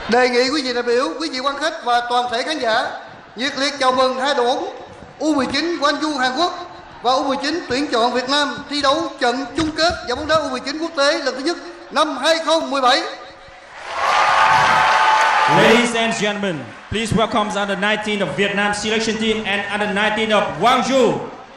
Đề nghị quý vị đại biểu, quý vị quan khách và toàn thể khán giả nhiệt liệt chào mừng hai đội bóng U19 Gwangju Hàn Quốc và U19 tuyển chọn Việt Nam thi đấu trận chung kết giải bóng đá U19 quốc tế lần thứ nhất năm 2017. Ladies and gentlemen, please welcome the under-19 of Vietnam selection team and under-19 of Gwangju.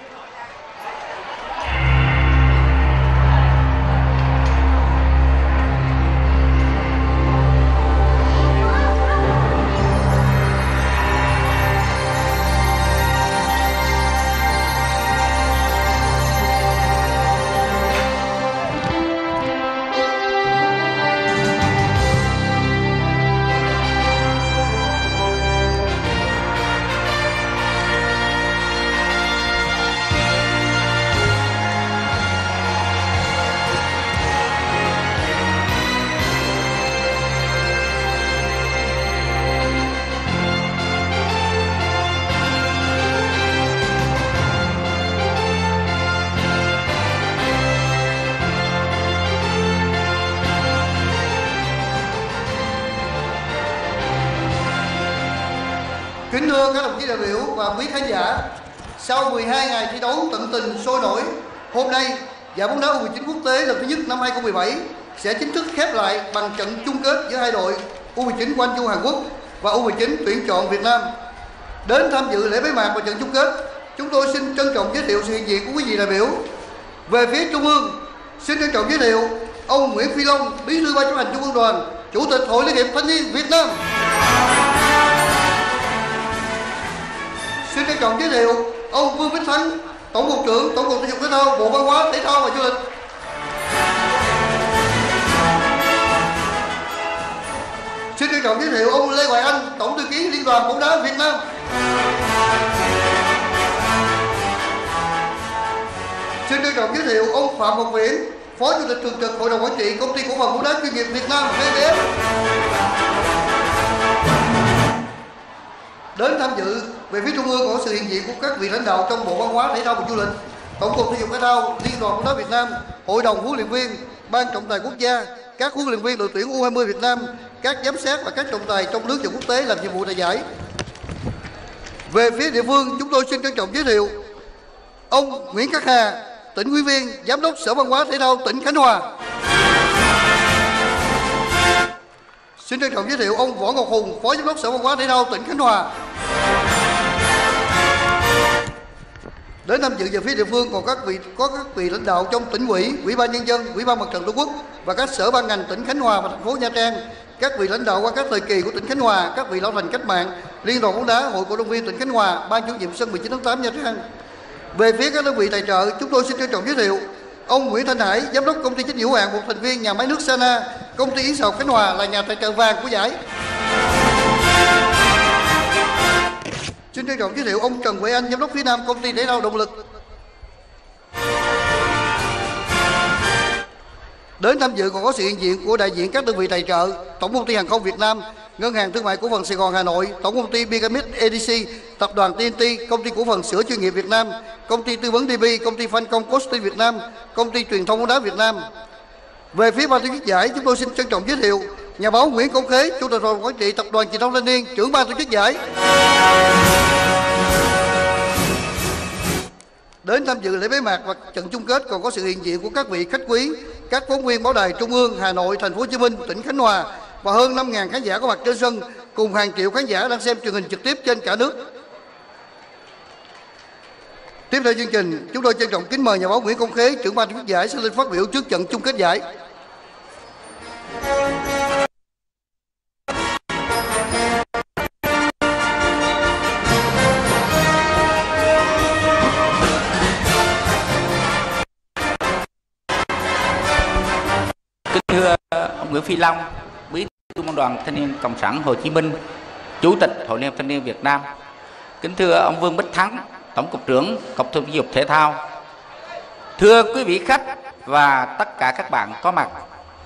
Kính thưa các đồng chí đại biểu và quý khán giả, sau 12 ngày thi đấu tận tình sôi nổi, hôm nay giải bóng đá U19 quốc tế lần thứ nhất năm 2017 sẽ chính thức khép lại bằng trận chung kết giữa hai đội U19 Gwangju Hàn Quốc và U19 tuyển chọn Việt Nam. Đến tham dự lễ bế mạc và trận chung kết, chúng tôi xin trân trọng giới thiệu sự hiện diện của quý vị đại biểu. Về phía Trung ương, xin trân trọng giới thiệu ông Nguyễn Phi Long, Bí thư Ban chấp hành Trung ương Đoàn, Chủ tịch Hội Liên hiệp Thanh niên Việt Nam. Xin trân trọng giới thiệu ông Vương Viết Thắng, Tổng cục trưởng Tổng cục Thể dục Thể thao, Bộ Văn hóa, Thể thao và Du lịch. Xin trân trọng giới thiệu ông Lê Hoài Anh, Tổng thư ký Liên đoàn bóng đá Việt Nam. Xin trân trọng giới thiệu ông Phạm Ngọc Viễn, Phó Chủ tịch thường trực Hội đồng quản trị Công ty Cổ phần bóng đá chuyên nghiệp Việt Nam (VPF). Đến tham dự về phía Trung ương có sự hiện diện của các vị lãnh đạo trong Bộ Văn hóa, Thể thao và Du lịch, Tổng cục Thể dục Thể thao, Liên đoàn bóng đá Việt Nam, Hội đồng huấn luyện viên, Ban trọng tài quốc gia, các huấn luyện viên đội tuyển U20 Việt Nam, các giám sát và các trọng tài trong nước và quốc tế làm nhiệm vụ tại giải. Về phía địa phương, chúng tôi xin trân trọng giới thiệu ông Nguyễn Khắc Hà, tỉnh ủy viên, Giám đốc Sở Văn hóa Thể thao tỉnh Khánh Hòa. Xin trân trọng giới thiệu ông Võ Ngọc Hùng, Phó Giám đốc Sở Văn hóa Thể thao tỉnh Khánh Hòa. Đến tham dự về phía địa phương còn có các vị lãnh đạo trong tỉnh ủy, Ủy ban nhân dân, Ủy ban Mặt trận Tổ quốc và các sở ban ngành tỉnh Khánh Hòa và thành phố Nha Trang, các vị lãnh đạo qua các thời kỳ của tỉnh Khánh Hòa, các vị lão thành cách mạng, Liên đoàn bóng đá, Hội cổ động viên tỉnh Khánh Hòa, Ban chủ nhiệm sân 19 tháng 8 Nha Trang. Về phía các đơn vị tài trợ, chúng tôi xin trân trọng giới thiệu ông Nguyễn Thanh Hải, Giám đốc Công ty trách nhiệm hữu hạn một thành viên nhà máy nước Sana, Công ty Yến Sào Khánh Hòa là nhà tài trợ vàng của giải. Xin trân trọng giới thiệu ông Trần Huệ Anh, Giám đốc phía Nam Công ty Thể thao Động lực. Đến tham dự còn có sự hiện diện của đại diện các đơn vị tài trợ: Tổng công ty Hàng không Việt Nam, Ngân hàng Thương mại Cổ phần Sài Gòn Hà Nội, Tổng công ty Bigamit EDC, Tập đoàn TNT, Công ty Cổ phần Sữa chuyên nghiệp Việt Nam, Công ty Tư vấn DB, Công ty Fancom Costi Việt Nam, Công ty Truyền thông bóng đá Việt Nam. Về phía ban tổ chức giải, chúng tôi xin trân trọng giới thiệu nhà báo Nguyễn Công Khế, Chủ tịch Hội đồng quản trị Tập đoàn Truyền thông Thanh niên, trưởng ban tổ chức giải. Đến tham dự lễ bế mạc và trận chung kết còn có sự hiện diện của các vị khách quý, các phóng viên báo đài Trung ương, Hà Nội, Thành phố Hồ Chí Minh, tỉnh Khánh Hòa và hơn 5.000 khán giả có mặt trên sân cùng hàng triệu khán giả đang xem truyền hình trực tiếp trên cả nước. Tiếp theo chương trình, chúng tôi trân trọng kính mời nhà báo Nguyễn Công Khế, trưởng ban tổ chức giải sẽ lên phát biểu trước trận chung kết giải. Thưa ông Nguyễn Phi Long, Bí thư Trung ương Đoàn Thanh niên Cộng sản Hồ Chí Minh, Chủ tịch Hội Liên hiệp Thanh niên Việt Nam. Kính thưa ông Vương Bích Thắng, Tổng cục trưởng Cục Thể dục Thể thao. Thưa quý vị khách và tất cả các bạn có mặt.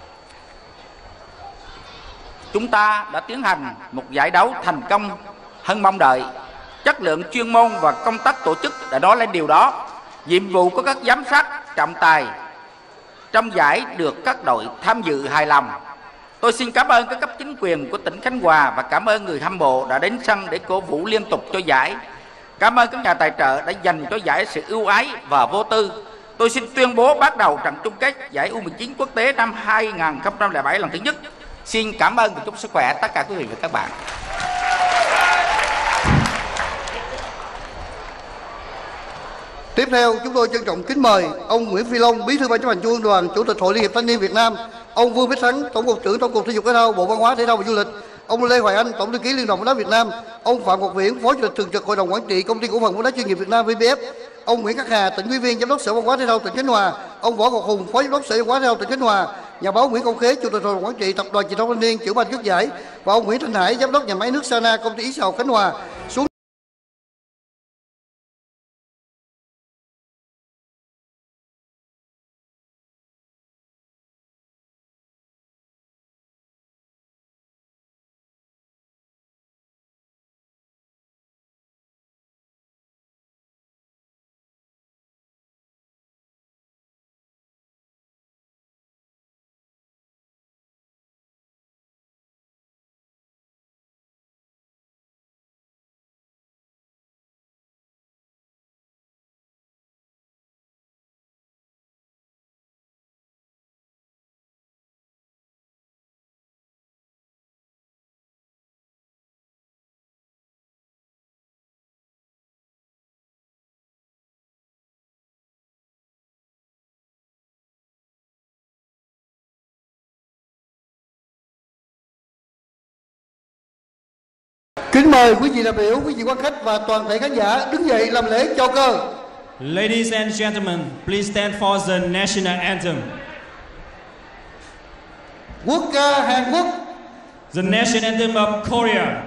Chúng ta đã tiến hành một giải đấu thành công hơn mong đợi. Chất lượng chuyên môn và công tác tổ chức đã nói lên điều đó. Nhiệm vụ của các giám sát trọng tài trong giải được các đội tham dự hài lòng. Tôi xin cảm ơn các cấp chính quyền của tỉnh Khánh Hòa và cảm ơn người hâm mộ đã đến sân để cổ vũ liên tục cho giải. Cảm ơn các nhà tài trợ đã dành cho giải sự ưu ái và vô tư. Tôi xin tuyên bố bắt đầu trận chung kết giải U19 quốc tế năm 2007 lần thứ nhất. Xin cảm ơn và chúc sức khỏe tất cả quý vị và các bạn. Tiếp theo, chúng tôi trân trọng kính mời ông Nguyễn Phi Long, Bí thư Ban chấp hành Trung ương Đoàn, Chủ tịch Hội Liên hiệp Thanh niên Việt Nam, ông Vương Bích Thắng, Tổng cục trưởng Tổng cục Thể dục Thể thao, Bộ Văn hóa Thể thao và Du lịch, ông Lê Hoài Anh, Tổng thư ký Liên đoàn bóng đá Việt Nam, ông Phạm Ngọc Viễn, Phó Chủ tịch Thường trực Hội đồng Quản trị Công ty Cổ phần bóng đá chuyên nghiệp Việt Nam (VPF), ông Nguyễn Khắc Hà, Tỉnh ủy viên, Giám đốc Sở Văn hóa Thể thao tỉnh Khánh Hòa, ông Võ Ngọc Hùng, Phó Giám đốc Sở Văn hóa Thể thao tỉnh Khánh Hòa, nhà báo Nguyễn Công Khế, Chủ tịch Hội đồng Quản trị Tập đoàn Truyền thông Thanh niên, trưởng ban trước giải, và ông Nguyễn Thanh Hải, Giám đốc nhà máy nước Sana, Công ty Ý Sào Khánh Hòa. Xuống kính mời quý vị đại biểu, quý vị quan khách và toàn thể khán giả đứng dậy làm lễ chào cờ. Ladies and gentlemen, please stand for the national anthem. Quốc ca Hàn Quốc. The national anthem of Korea.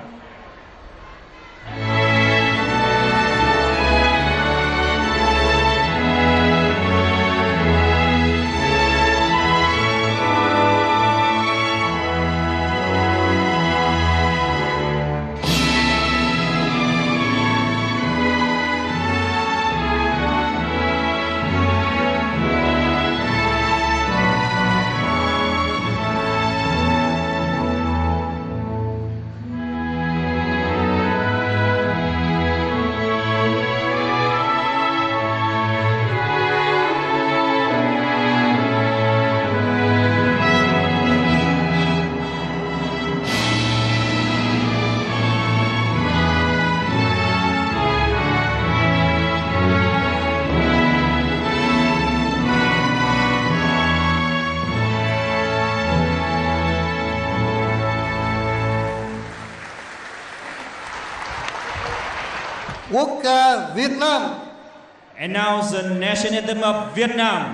Quốc ca Việt Nam. And now the national anthem of Vietnam.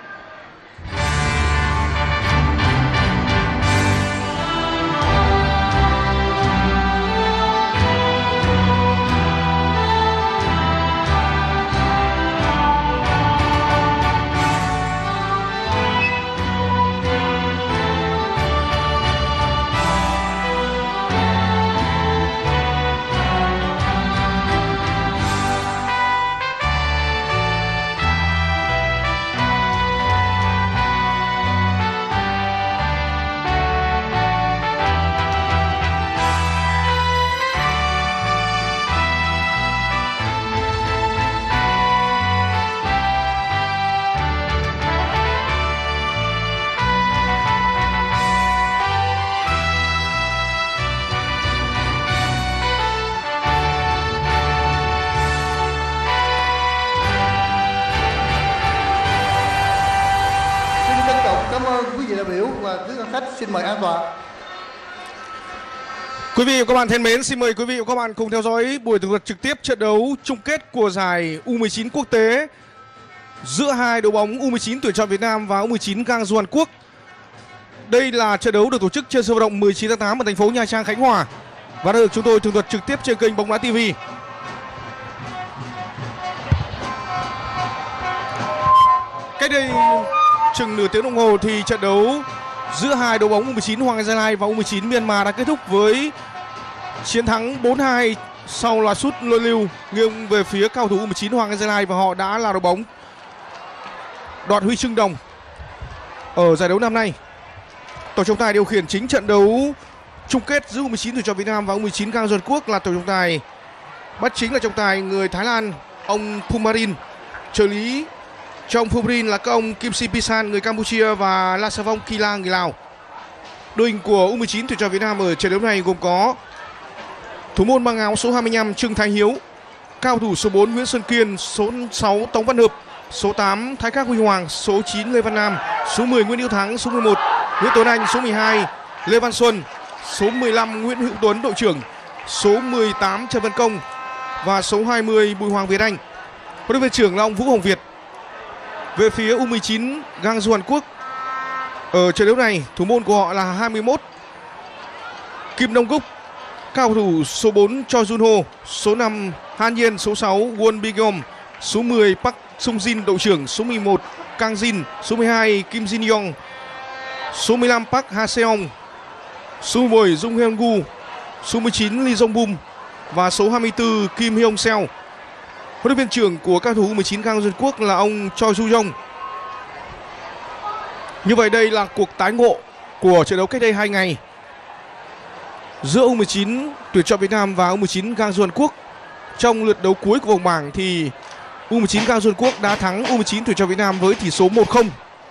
Xin mời an tọa. Quý vị và các bạn thân mến, xin mời quý vị và các bạn cùng theo dõi buổi tường thuật trực tiếp trận đấu chung kết của giải U19 quốc tế giữa hai đội bóng U19 tuyển chọn Việt Nam và U19 Gangju Hàn Quốc. Đây là trận đấu được tổ chức trên sân vận động 19 tháng 8 ở thành phố Nha Trang, Khánh Hòa và đã được chúng tôi tường thuật trực tiếp trên kênh Bóng Đá TV. Cách đây chừng nửa tiếng đồng hồ thì trận đấu giữa hai đội bóng U19 Hoàng Anh Gia Lai và U19 Myanmar đã kết thúc với chiến thắng 4-2 sau loạt sút luân lưu nghiêng về phía cao thủ U19 Hoàng Anh Gia Lai, và họ đã là đội bóng đoạt huy chương đồng ở giải đấu năm nay. Tổ trọng tài điều khiển chính trận đấu chung kết giữa U19 tuyển chọn Việt Nam và U19 Gang Duan Quốc là tổ trọng tài bắt chính là trọng tài người Thái Lan ông Pumarin, trợ lý cho ông Pumarin là các ông Kim Si Pisan người Campuchia và La Savong Kila người Lào. Đội hình của U19 tuyển chọn Việt Nam ở trận đấu này gồm có thủ môn mang áo số 25 Trương Thái Hiếu, cao thủ số 4 Nguyễn Xuân Kiên, số 6 Tống Văn Hợp, số 8 Thái Khắc Huy Hoàng, số 9 Lê Văn Nam, số 10 Nguyễn Hữu Thắng, số 11 Nguyễn Tuấn Anh, số 12 Lê Văn Xuân, số 15 Nguyễn Hữu Tuấn đội trưởng, số 18 Trần Văn Công và số 20 Bùi Hoàng Việt Anh. Huấn luyện viên trưởng là ông Vũ Hồng Việt. Về phía U19 Gang Duan Quốc ở trận đấu này, thủ môn của họ là 21 Kim Đông Gúc, cao thủ số 4 Choi Jun Ho, số 5 Han Yen, số 6 Won Bigom, số 10 Park Sung Jin đội trưởng, số 11 Kang Jin, số 12 Kim Jin Yong, số 15 Park Ha Seong, số 10 Jung Hyun Gu, số 19 Lee Jong Bum và số 24 Kim Hyung Seo. Huấn luyện viên trưởng của các thủ U19 Gang Duan Quốc là ông Choi Ju Yong. Như vậy đây là cuộc tái ngộ của trận đấu cách đây 2 ngày giữa U19 tuyển chọn Việt Nam và U19 Gang Duan Quốc. Trong lượt đấu cuối của vòng bảng thì U19 Gang Duan Quốc đã thắng U19 tuyển chọn Việt Nam với tỷ số 1-0.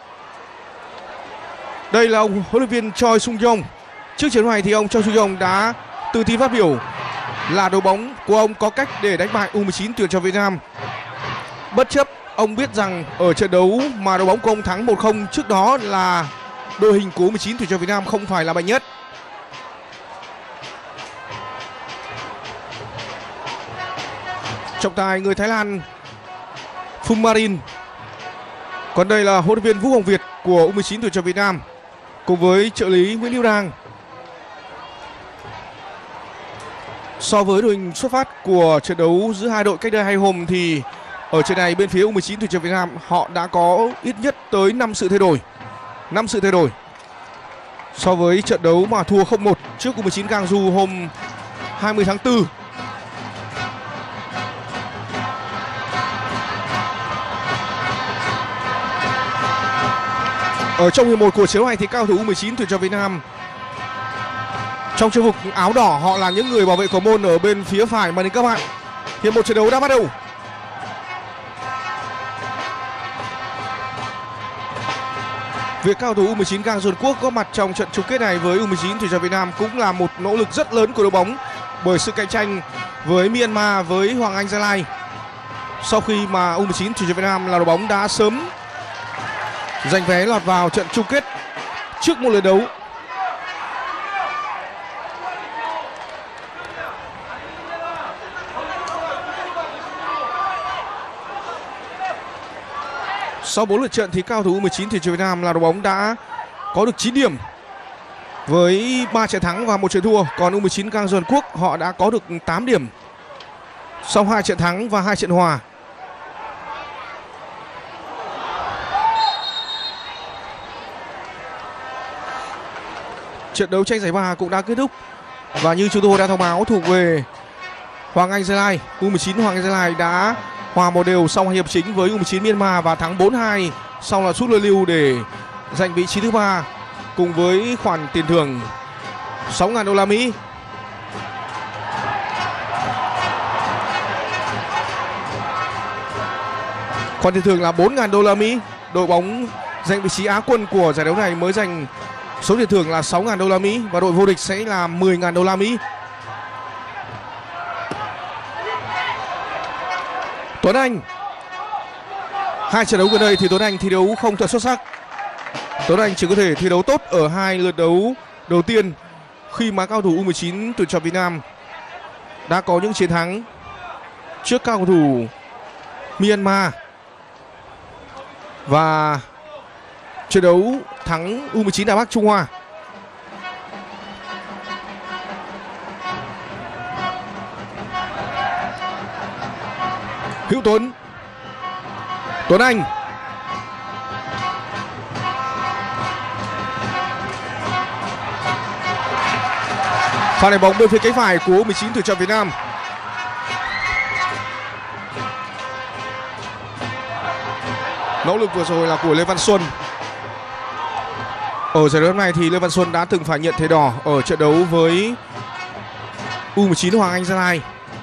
Đây là ông huấn luyện viên Choi Sung Yong. Trước trận đấu này thì ông Choi Sung Yong đã tự tin phát biểu là đội bóng của ông có cách để đánh bại U19 tuyển chọn Việt Nam. Bất chấp ông biết rằng ở trận đấu mà đội bóng của ông thắng 1-0 trước đó là đội hình của U19 tuyển chọn Việt Nam không phải là mạnh nhất. Trọng tài người Thái Lan Pumarin. Còn đây là huấn luyện viên Vũ Hồng Việt của U19 tuyển chọn Việt Nam cùng với trợ lý Nguyễn Hữu Đang. So với đội hình xuất phát của trận đấu giữa hai đội cách đây 2 hôm thì ở trận này bên phía U19 tuyển chọn Việt Nam họ đã có ít nhất tới 5 sự thay đổi. 5 sự thay đổi so với trận đấu mà thua 0-1 trước U19 Gang Du hôm 20 tháng 4. Ở trong hiệp 1 của trận đấu này thì cao thủ U19 tuyển chọn Việt Nam trong trang phục áo đỏ họ là những người bảo vệ cầu môn ở bên phía phải màn hình các bạn. Hiệp 1 trận đấu đã bắt đầu. Việc cao thủ U19 Gang Duan Quốc có mặt trong trận chung kết này với U19 tuyển chọn Việt Nam cũng là một nỗ lực rất lớn của đội bóng bởi sự cạnh tranh với Myanmar, với Hoàng Anh Gia Lai. Sau khi mà U19 tuyển chọn Việt Nam là đội bóng đã sớm giành vé lọt vào trận chung kết trước một lượt đấu. Sau 4 lượt trận thì cao thủ U19 tuyển chọn Việt Nam là đội bóng đã có được 9 điểm với 3 trận thắng và 1 trận thua. Còn U19 Gang Duan Quốc họ đã có được 8 điểm sau 2 trận thắng và 2 trận hòa. Trận đấu tranh giải ba cũng đã kết thúc và như chúng tôi đã thông báo thuộc về Hoàng Anh Gia Lai, U19 Hoàng Anh Gia Lai đã hòa 1 đều sau 2 hiệp chính với U19 Myanmar và thắng 4-2 sau là sút luân lưu để giành vị trí thứ 3 cùng với khoản tiền thưởng 6.000 đô la Mỹ. Khoản tiền thưởng là 4.000 đô la Mỹ. Đội bóng giành vị trí Á quân của giải đấu này mới giành số tiền thưởng là 6.000 đô la Mỹ và đội vô địch sẽ là 10.000 đô la Mỹ. Tuấn Anh. 2 trận đấu gần đây thì Tuấn Anh thi đấu không thật xuất sắc. Tuấn Anh chỉ có thể thi đấu tốt ở 2 lượt đấu đầu tiên khi mà cao thủ U19 tuyển chọn Việt Nam đã có những chiến thắng trước cao thủ Myanmar và trận đấu thắng U19 Đài Bắc Trung Hoa. Hữu Tuấn. Tuấn Anh. Pha đánh bóng bên phía cánh phải của U19 tuyển chọn Việt Nam. Nỗ lực vừa rồi là của Lê Văn Xuân. Ở giải đấu này thì Lê Văn Xuân đã từng phải nhận thẻ đỏ ở trận đấu với U19 Hoàng Anh Gia Lai.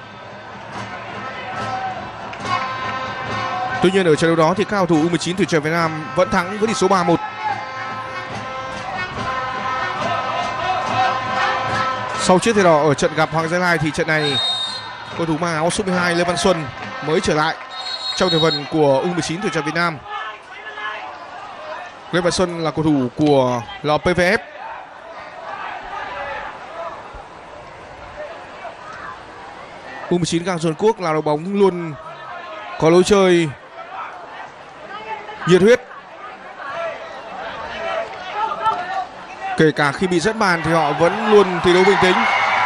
Tuy nhiên ở trận đấu đó thì các cầu thủ U19 Tuổi Trẻ Việt Nam vẫn thắng với tỷ số 3-1. Sau chiếc thẻ đỏ ở trận gặp Hoàng Gia Lai thì trận này cầu thủ mang áo số 12 Lê Văn Xuân mới trở lại trong thành phần của U19 Tuổi Trẻ Việt Nam. Lê Văn Xuân là cầu thủ của LPVF. U19 Gang Xuân Quốc là đội bóng luôn có lối chơi nhiệt huyết. Kể cả khi bị dẫn bàn thì họ vẫn luôn thi đấu bình tĩnh.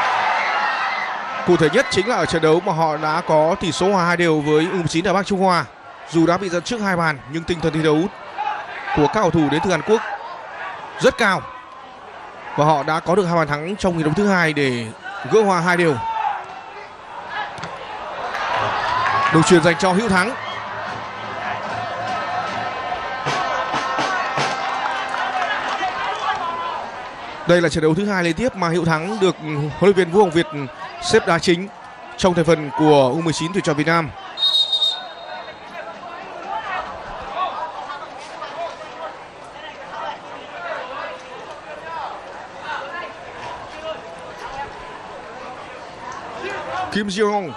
Cụ thể nhất chính là ở trận đấu mà họ đã có tỷ số hòa 2 đều với U19 Đà Bắc Trung Hoa. Dù đã bị dẫn trước 2 bàn nhưng tinh thần thi đấu của các cầu thủ đến từ Hàn Quốc rất cao. Và họ đã có được 2 bàn thắng trong hiệp đấu thứ 2 để gỡ hòa 2 đều. Đường chuyền dành cho Hữu Thắng. Đây là trận đấu thứ 2 liên tiếp mà Hữu Thắng được huấn luyện viên Vũ Hồng Việt xếp đá chính trong thành phần của U19 Tuổi Trẻ Việt Nam. Kim Ji-hong.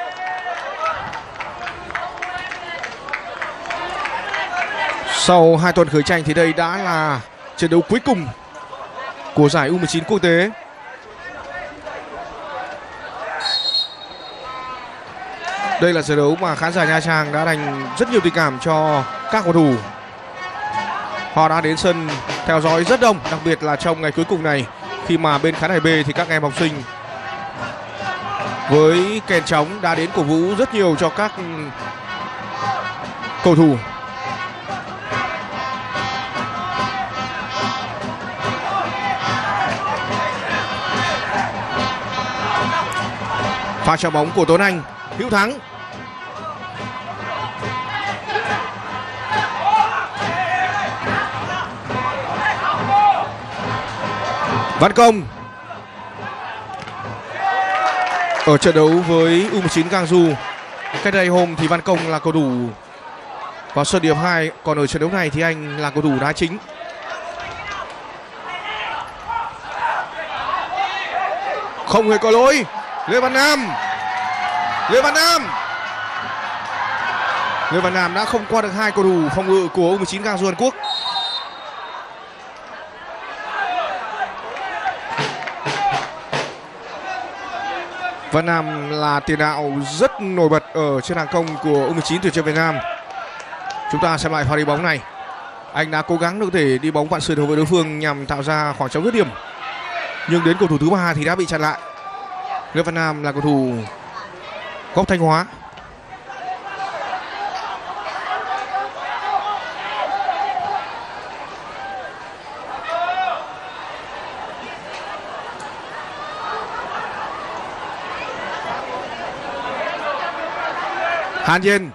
Sau 2 tuần khởi tranh thì đây đã là trận đấu cuối cùng của giải U19 quốc tế. Đây là trận đấu mà khán giả Nha Trang đã dành rất nhiều tình cảm cho các cầu thủ. Họ đã đến sân theo dõi rất đông, đặc biệt là trong ngày cuối cùng này, khi mà bên khán đài B thì các em học sinh với kèn trống đã đến cổ vũ rất nhiều cho các cầu thủ. Pha chạm bóng của Tuấn Anh. Hữu Thắng. Văn Công. Ở trận đấu với U19 Gangju cách đây hôm thì Văn Công là cầu thủ vào sân điểm 2, còn ở trận đấu này thì anh là cầu thủ đá chính. Không hề có lỗi. Lê Văn Nam. Lê Văn Nam đã không qua được 2 cầu thủ phòng ngự của U19 Gangju Hàn Quốc. Văn Nam là tiền đạo rất nổi bật ở trên hàng công của U19 Tuổi Trẻ Việt Nam. Chúng ta xem lại pha đi bóng này. Anh đã cố gắng có thể đi bóng vặn sườn với đối phương nhằm tạo ra khoảng trống dứt điểm, nhưng đến cầu thủ thứ 3 thì đã bị chặn lại. Lê Văn Nam là cầu thủ gốc Thanh Hóa. Hàn Yên.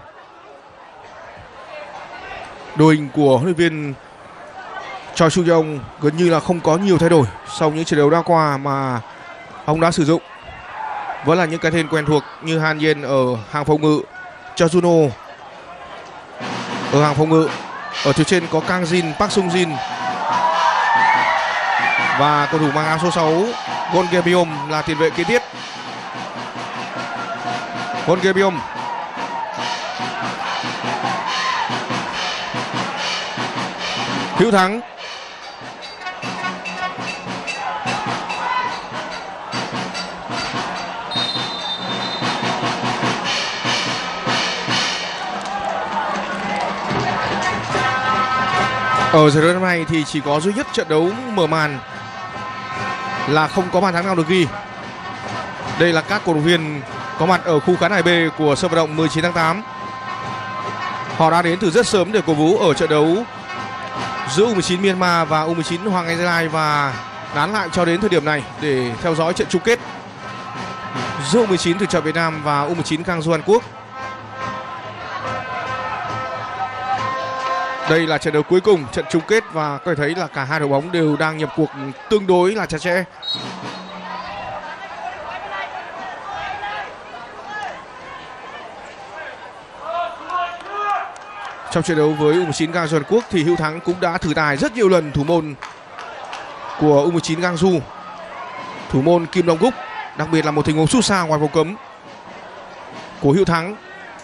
Đội hình của huấn luyện viên Choi Su-yong gần như là không có nhiều thay đổi sau những trận đấu đã qua mà ông đã sử dụng. Vẫn là những cái tên quen thuộc như Han Yen ở hàng phòng ngự, Cho Juno ở hàng phòng ngự. Ở phía trên có Kang Jin, Park Sung Jin và cầu thủ mang áo số 6 Gon Gebiom là tiền vệ kế tiếp. Gon Gebiom. Hữu Thắng. Ở giải đấu năm nay thì chỉ có duy nhất trận đấu mở màn là không có bàn thắng nào được ghi. Đây là các cổ động viên có mặt ở khu khán đài B của sân vận động 19 tháng 8. Họ đã đến từ rất sớm để cổ vũ ở trận đấu giữa U19 Myanmar và U19 Hoàng Anh Gia Lai và nán lại cho đến thời điểm này để theo dõi trận chung kết giữa U19 Tuổi Trẻ Việt Nam và U19 Gangju Hàn Quốc. Đây là trận đấu cuối cùng, trận chung kết và có thể thấy là cả hai đội bóng đều đang nhập cuộc tương đối là chặt chẽ. Trong trận đấu với U19 Gangju Hàn Quốc thì Hữu Thắng cũng đã thử tài rất nhiều lần thủ môn của U19 Gangju, thủ môn Kim Dong Guk, đặc biệt là một tình huống sút xa ngoài vòng cấm của Hữu Thắng.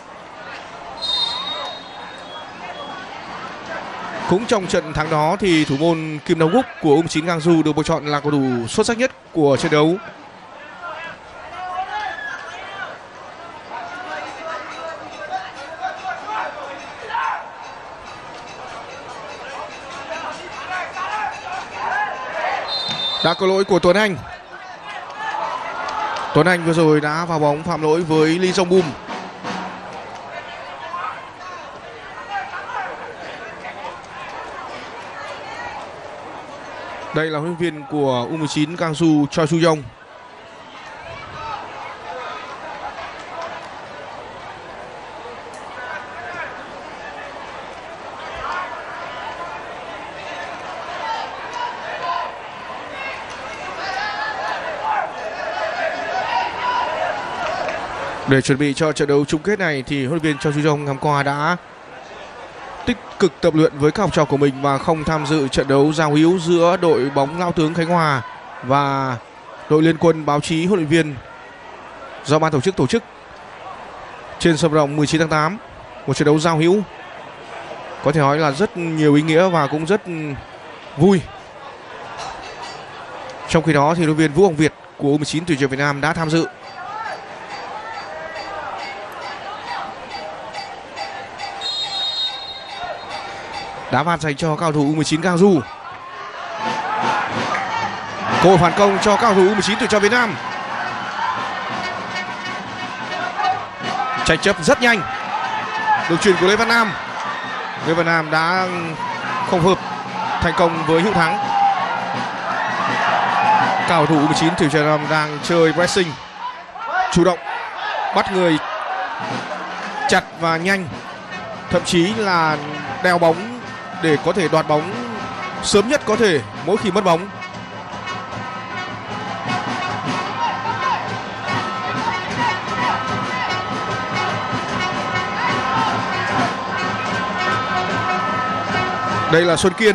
Cũng trong trận thắng đó thì thủ môn Kim Dong Guk của U19 Gangju được bầu chọn là cầu thủ xuất sắc nhất của trận đấu. Đã có lỗi của Tuấn Anh. Tuấn Anh vừa rồi đã vào bóng phạm lỗi với Lee Jong Bum. Đây là huấn luyện viên của U19 Gangju Choi Su Yong. Để chuẩn bị cho trận đấu chung kết này thì huấn luyện viên Choi Su Yong ngày hôm qua đã tích cực tập luyện với các học trò của mình và không tham dự trận đấu giao hữu giữa đội bóng Lao Tướng Khánh Hòa và đội Liên Quân Báo Chí huấn luyện viên do ban tổ chức trên sân vận động 19 tháng 8. Một trận đấu giao hữu có thể nói là rất nhiều ý nghĩa và cũng rất vui. Trong khi đó thì huấn luyện viên Vũ Hồng Việt của U19 tuyển chọn Việt Nam đã tham dự. Đá phạt dành cho cao thủ U19 Gangju. Cơ hội phản công cho cao thủ U19 tuyển chọn Việt Nam. Tranh chấp rất nhanh. Đường chuyền của Lê Văn Nam. Lê Văn Nam đã không hợp thành công với Hữu Thắng. Cao thủ U19 tuyển chọn Việt Nam đang chơi pressing, chủ động, bắt người chặt và nhanh, thậm chí là đeo bóng để có thể đoạt bóng sớm nhất có thể mỗi khi mất bóng. Đây là Xuân Kiên.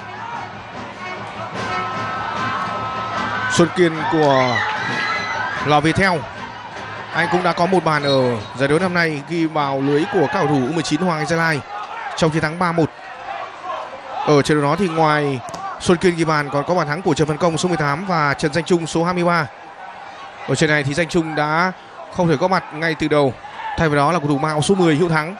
Xuân Kiên của Lò Viettel. Anh cũng đã có một bàn ở giải đấu năm nay ghi vào lưới của các cầu thủ U19 Hoàng Anh Gia Lai trong chiến thắng 3-1. Ở trận đấu đó thì ngoài Xuân Kiên ghi bàn còn có bàn thắng của Trần Văn Công số 18 và Trần Danh Trung số 23. Ở trận này thì Danh Trung đã không thể có mặt ngay từ đầu. Thay vào đó là cầu thủ mang áo số 10 Hữu Thắng.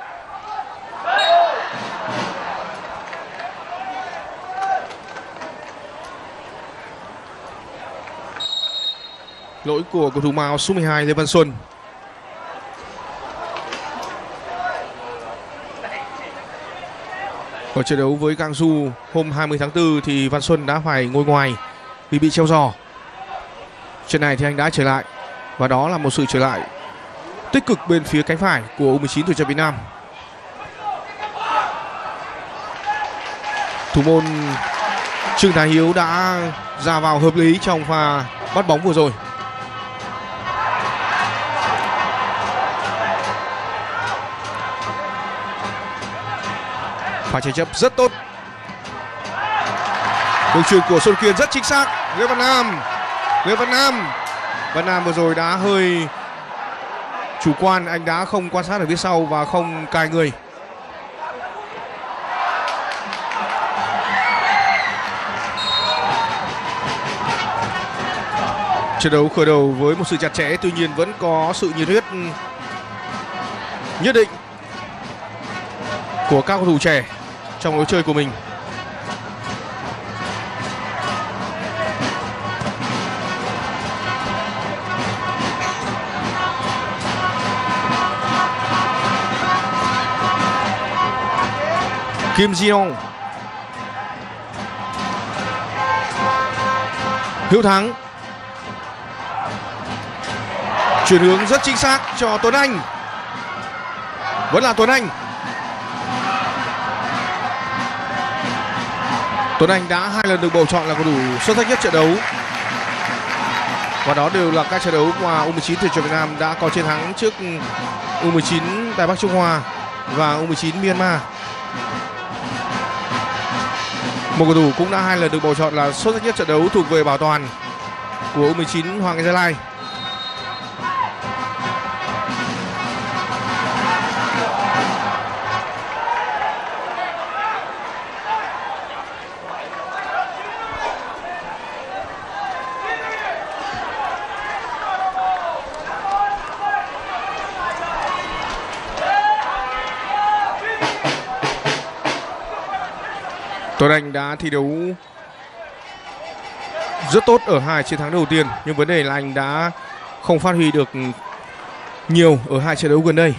Lỗi của cầu thủ mang áo số 12 Lê Văn Xuân. Ở trận đấu với Gangju hôm 20 tháng 4 thì Văn Xuân đã phải ngồi ngoài vì bị treo giò. Trận này thì anh đã trở lại và đó là một sự trở lại tích cực bên phía cánh phải của U19 tuyển chọn Việt Nam. Thủ môn Trương Thái Hiếu đã ra vào hợp lý trong pha bắt bóng vừa rồi. Pha tranh chấp rất tốt. Đường chuyền của Xuân Kiên rất chính xác. Lê Văn Nam. Văn Nam vừa rồi đã hơi chủ quan, anh đã không quan sát ở phía sau và không cài người. Trận đấu khởi đầu với một sự chặt chẽ, tuy nhiên vẫn có sự nhiệt huyết nhất định của các cầu thủ trẻ trong lối chơi của mình. Kim Ji-hong, Hữu Thắng, chuyển hướng rất chính xác cho Tuấn Anh. Vẫn là Tuấn Anh. Tuấn Anh đã 2 lần được bầu chọn là cầu thủ xuất sắc nhất trận đấu. Và đó đều là các trận đấu mà U19 tuyển chọn Việt Nam đã có chiến thắng trước U19 Đài Bắc Trung Hoa và U19 Myanmar. Một cầu thủ cũng đã 2 lần được bầu chọn là xuất sắc nhất trận đấu thuộc về bảo toàn của U19 Hoàng Anh Gia Lai. Tuấn Anh đã thi đấu rất tốt ở 2 chiến thắng đầu tiên, nhưng vấn đề là anh đã không phát huy được nhiều ở 2 trận đấu gần đây.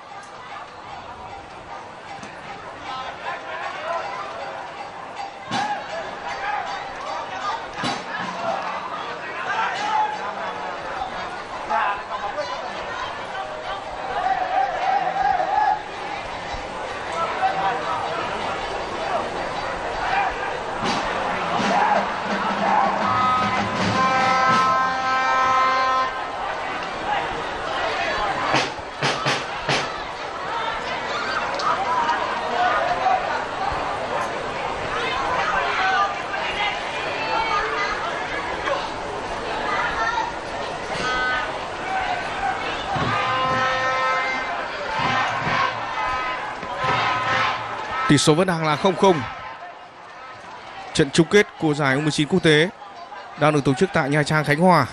Tỷ số vẫn đang là 0-0. Trận chung kết của giải U19 quốc tế đang được tổ chức tại Nha Trang, Khánh Hòa.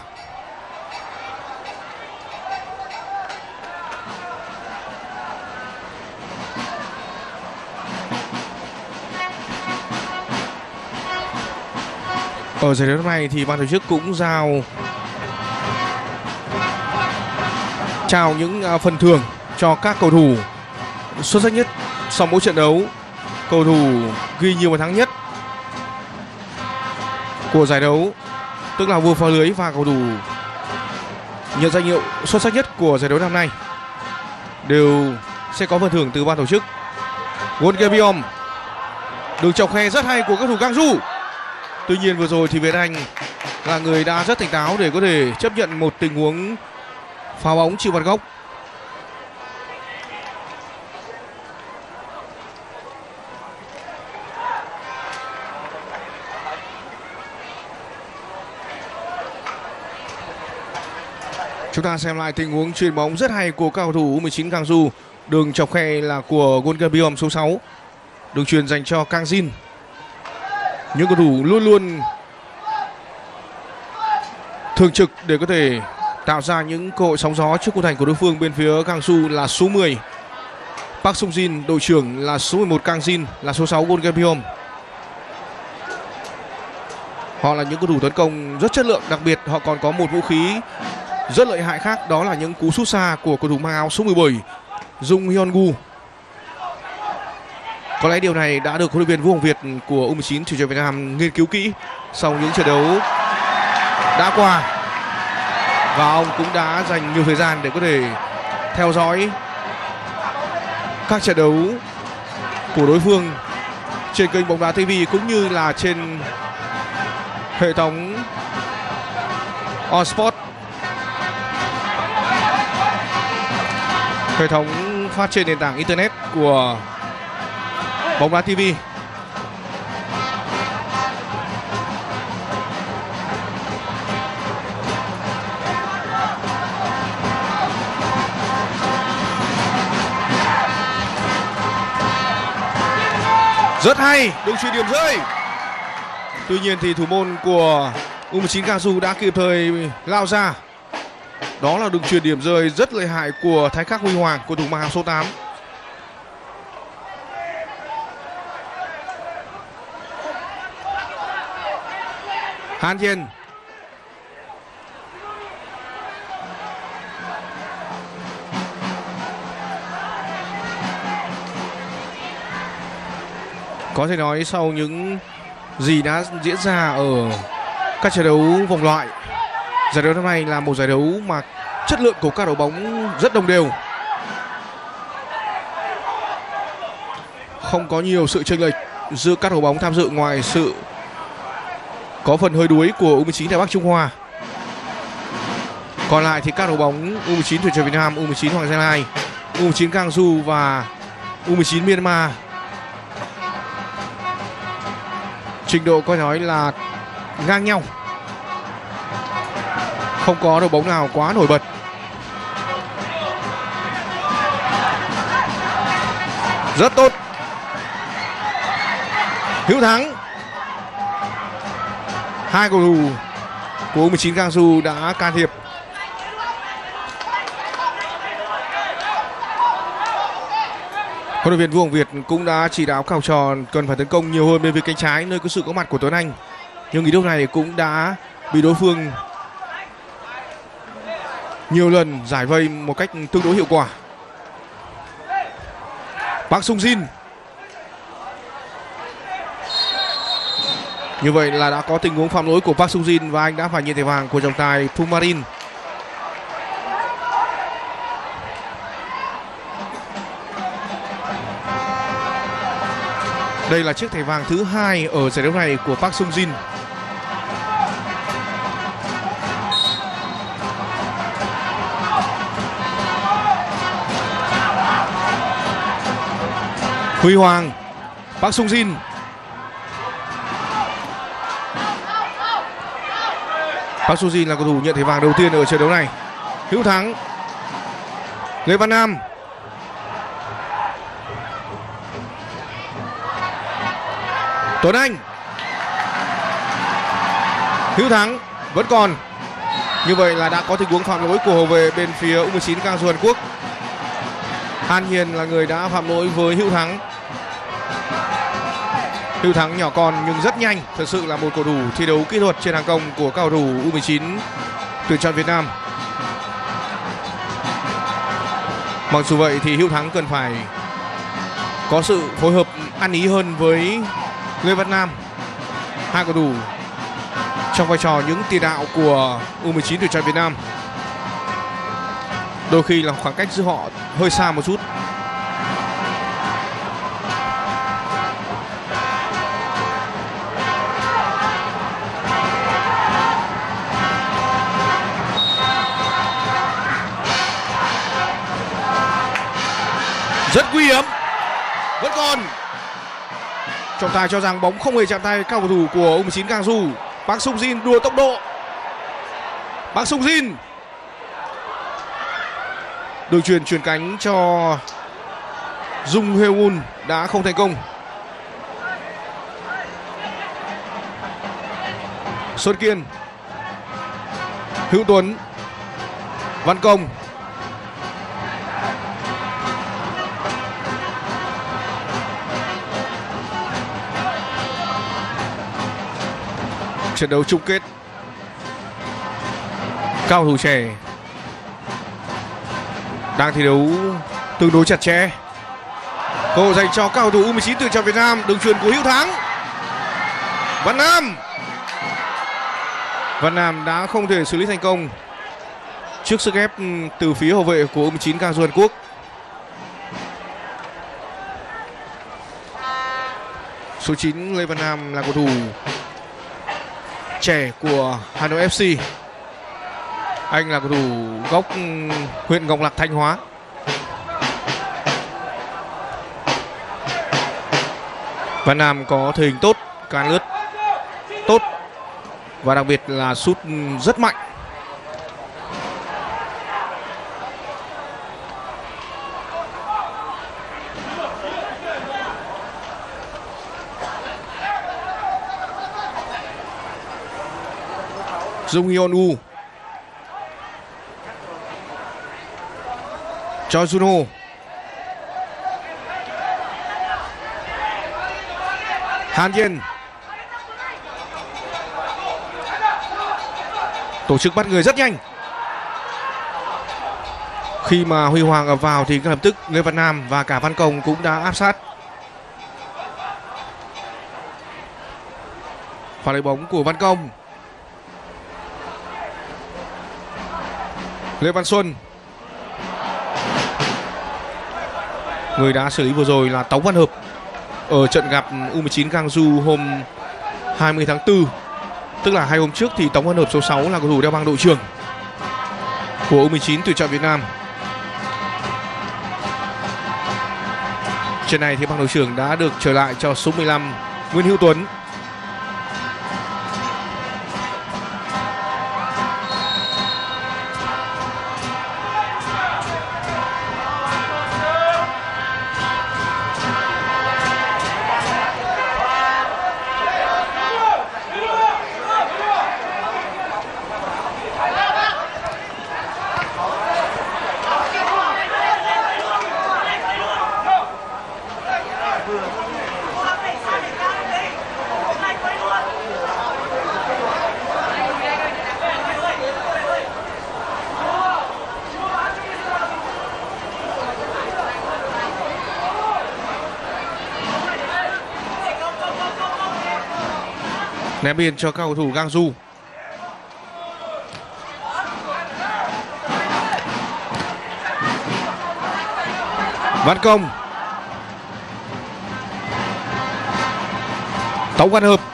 Ở giải đấu này thì ban tổ chức cũng trao những phần thưởng cho các cầu thủ xuất sắc nhất sau mỗi trận đấu, cầu thủ ghi nhiều bàn thắng nhất của giải đấu, tức là vua phá lưới, và cầu thủ nhận danh hiệu xuất sắc nhất của giải đấu năm nay đều sẽ có phần thưởng từ ban tổ chức. Golgebiom, đường chọc khe rất hay của các thủ Gangju. Tuy nhiên vừa rồi thì Việt Anh là người đã rất tỉnh táo để có thể chấp nhận một tình huống phá bóng chịu phạt góc. Chúng ta xem lại tình huống chuyền bóng rất hay của các cầu thủ U19 Gangju. Đường chọc khe là của Golgebiom số 6. Đường chuyền dành cho Kang Jin. Những cầu thủ luôn luôn thường trực để có thể tạo ra những cơ hội sóng gió trước khung thành của đối phương. Bên phía Gangju là số 10 Park Sung Jin, đội trưởng là số 11 Kang Jin, là số 6 Golgebiom. Họ là những cầu thủ tấn công rất chất lượng, đặc biệt họ còn có một vũ khí rất lợi hại khác, đó là những cú sút xa của cầu thủ mang áo số 17 Jung Hyun-gu. Có lẽ điều này đã được huấn luyện viên Vũ Hồng Việt của U19 tuyển chọn Việt Nam nghiên cứu kỹ sau những trận đấu đã qua, và ông cũng đã dành nhiều thời gian để có thể theo dõi các trận đấu của đối phương trên kênh Bóng Đá TV cũng như là trên hệ thống On Sport, hệ thống phát trên nền tảng internet của Bóng Đá TV. Rất hay, đường chuyền điểm rơi. Tuy nhiên thì thủ môn của U19 Gangju đã kịp thời lao ra. Đó là đường chuyền điểm rơi rất lợi hại của Thái Khắc Huy Hoàng, cầu thủ mang áo số 8. Han Yen. Có thể nói sau những gì đã diễn ra ở các trận đấu vòng loại, giải đấu năm nay là một giải đấu mà chất lượng của các đội bóng rất đồng đều, không có nhiều sự chênh lệch giữa các đội bóng tham dự ngoài sự có phần hơi đuối của U19 Đài Bắc Trung Hoa. Còn lại thì các đội bóng U19 Tuyển chọn Việt Nam, U19 Hoàng Gia Lai, U19 Gangju và U19 Myanmar. Trình độ có nói là ngang nhau. Không có đội bóng nào quá nổi bật. Rất tốt. Hữu Thắng. Hai cầu thủ của U19 Gangju đã can thiệp. Huấn luyện viên Vũ Hồng Việt cũng đã chỉ đạo các học trò cần phải tấn công nhiều hơn bên phía cánh trái nơi có sự có mặt của Tuấn Anh. Nhưng ý lúc này cũng đã bị đối phương nhiều lần giải vây một cách tương đối hiệu quả. Park Sung Jin. Như vậy là đã có tình huống phạm lỗi của Park Sung Jin và anh đã phải nhận thẻ vàng của trọng tài Thumarin. Đây là chiếc thẻ vàng thứ 2 ở giải đấu này của Park Sung Jin. Huy Hoàng, Park Sung Jin. Park Sung Jin là cầu thủ nhận thẻ vàng đầu tiên ở trận đấu này. Hữu Thắng, Lê Văn Nam. Tuấn Anh. Hữu Thắng vẫn còn. Như vậy là đã có tình huống phạm lỗi của hậu vệ bên phía U19 Gangju Hàn Quốc. Hàn Hiền là người đã phạm lỗi với Hữu Thắng. Hữu Thắng nhỏ con nhưng rất nhanh, thật sự là một cầu thủ thi đấu kỹ thuật trên hàng công của các cầu thủ U19 tuyển chọn Việt Nam. Mặc dù vậy thì Hữu Thắng cần phải có sự phối hợp ăn ý hơn với Lê Văn Nam. Hai cầu thủ trong vai trò những tiền đạo của U19 tuyển chọn Việt Nam. Đôi khi là khoảng cách giữa họ hơi xa một chút. Rất nguy hiểm. Vẫn còn. Trọng tài cho rằng bóng không hề chạm tay các cầu thủ của U19 Gangju. Park Sung Jin đua tốc độ. Park Sung Jin. Đường truyền cánh cho Jung Hyeun đã không thành công. Xuân Kiên, Hữu Tuấn, Văn Công. Trận đấu chung kết, cao thủ trẻ đang thi đấu tương đối chặt chẽ. Cơ hội dành cho các cầu thủ U19 tuyển chọn Việt Nam. Đường chuyền của Hữu Thắng. Văn Nam đã không thể xử lý thành công trước sức ép từ phía hậu vệ của U19 Gangju Hàn Quốc. Số 9 Lê Văn Nam là cầu thủ trẻ của Hà Nội FC. Anh là cầu thủ gốc huyện Ngọc Lặc, Thanh Hóa. Văn Nam có thể hình tốt, cán lướt tốt và đặc biệt là sút rất mạnh. Jung Hyun-woo cho Junho. Hàn Hiền tổ chức bắt người rất nhanh. Khi mà Huy Hoàng ập vào thì lập tức Lê Văn Nam và cả Văn Công cũng đã áp sát. Pha lấy bóng của Văn Công. Lê Văn Xuân. Người đã xử lý vừa rồi là Tống Văn Hợp. ở trận gặp U19 Gangju hôm 20 tháng 4. Tức là 2 hôm trước thì Tống Văn Hợp số 6 là cầu thủ đeo băng đội trưởng của U19 tuyển chọn Việt Nam. Trận này thì băng đội trưởng đã được trở lại cho số 15 Nguyễn Hữu Tuấn. Ném biên cho các cầu thủ Gangju. Văn Công, Tống Văn Hợp,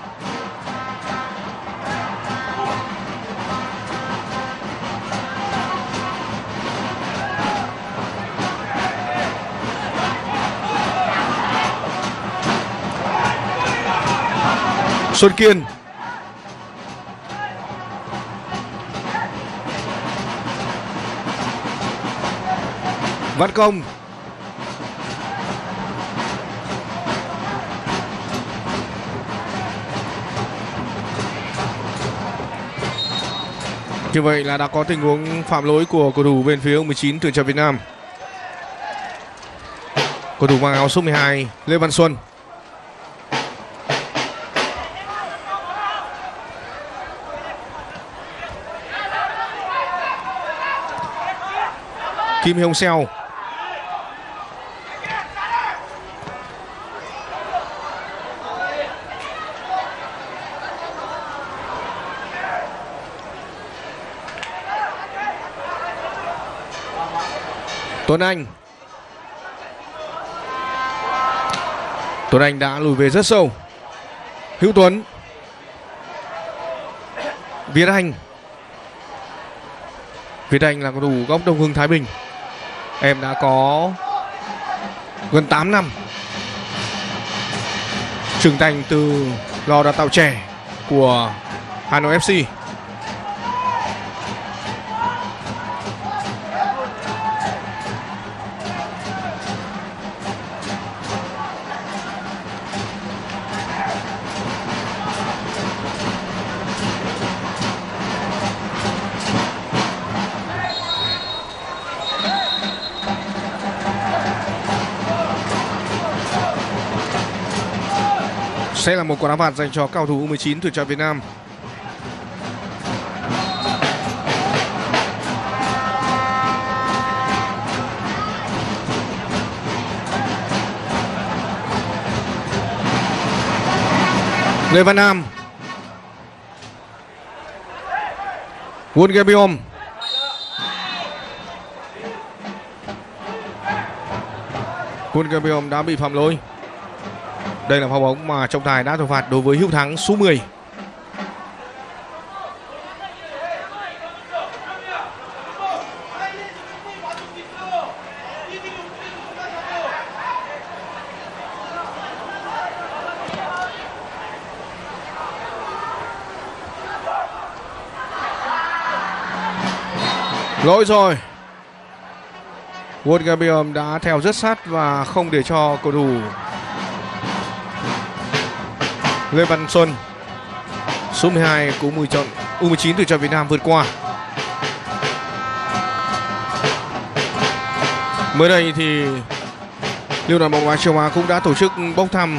Xuân Kiên, Văn Công, như vậy là đã có tình huống phạm lỗi của cầu thủ bên phía U19 tuyển chọn Việt Nam. Cầu thủ mang áo số 12 Lê Văn Xuân. Kim Hồng Seo, Tuấn Anh. Tuấn Anh đã lùi về rất sâu. Hữu Tuấn, Việt Anh. Việt Anh là cầu thủ gốc Đông Hưng Thái Bình. Em đã có gần 8 năm trưởng thành từ lò đào tạo trẻ của Hà Nội FC. Sẽ là một quả đá phạt dành cho cầu thủ U19 tuyển chọn Việt Nam. Lê Văn Nam, Won Gabiom, Won Gabiom đã bị phạm lỗi. Đây là pha bóng mà trọng tài đã thổi phạt đối với Hữu Thắng số 10. Lỗi rồi. Won Gabiom đã theo rất sát và không để cho cầu thủ Lê Văn Xuân số 12 của U19 tuyển chọn Việt Nam vượt qua. Mới đây thì Liên đoàn bóng đá châu Á cũng đã tổ chức bốc thăm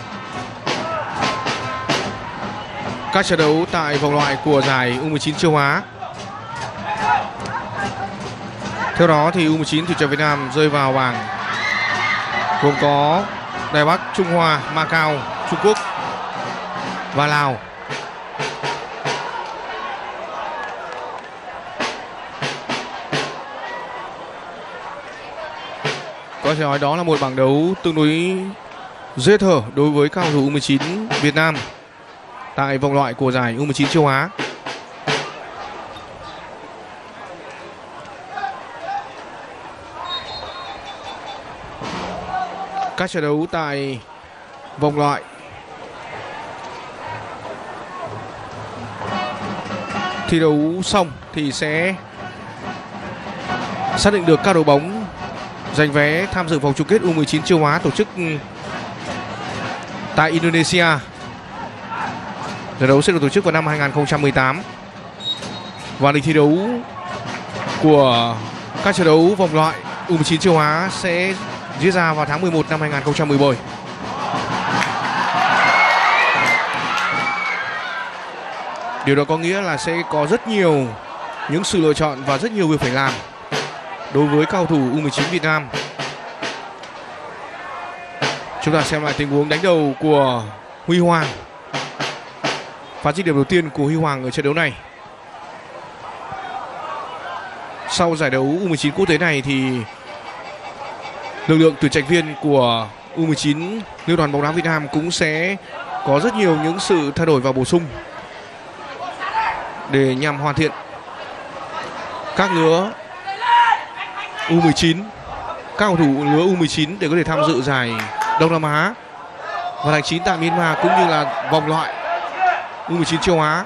các trận đấu tại vòng loại của giải U19 châu Á. Theo đó thì U19 tuyển chọn Việt Nam rơi vào bảng gồm có Đài Bắc, Trung Hoa, Macau, Trung Quốc và Lào. Có thể nói đó là một bảng đấu tương đối dễ thở đối với các cầu thủ U19 Việt Nam tại vòng loại của giải U19 châu Á. Các trận đấu tại vòng loại thi đấu xong thì sẽ xác định được các đội bóng giành vé tham dự vòng chung kết U19 châu Á tổ chức tại Indonesia. Trận đấu sẽ được tổ chức vào năm 2018 và lịch thi đấu của các trận đấu vòng loại U19 châu Á sẽ diễn ra vào tháng 11 năm 2017. Điều đó có nghĩa là sẽ có rất nhiều những sự lựa chọn và rất nhiều việc phải làm đối với cầu thủ U19 Việt Nam. Chúng ta xem lại tình huống đánh đầu của Huy Hoàng. Pha dứt điểm đầu tiên của Huy Hoàng ở trận đấu này. Sau giải đấu U19 quốc tế này thì lực lượng tuyển trạch viên của U19 Liên đoàn bóng đá Việt Nam cũng sẽ có rất nhiều những sự thay đổi và bổ sung để nhằm hoàn thiện các lứa U19, các cầu thủ lứa U19 để có thể tham dự giải Đông Nam Á và tháng 9 tại Myanmar cũng như là vòng loại U19 châu Á.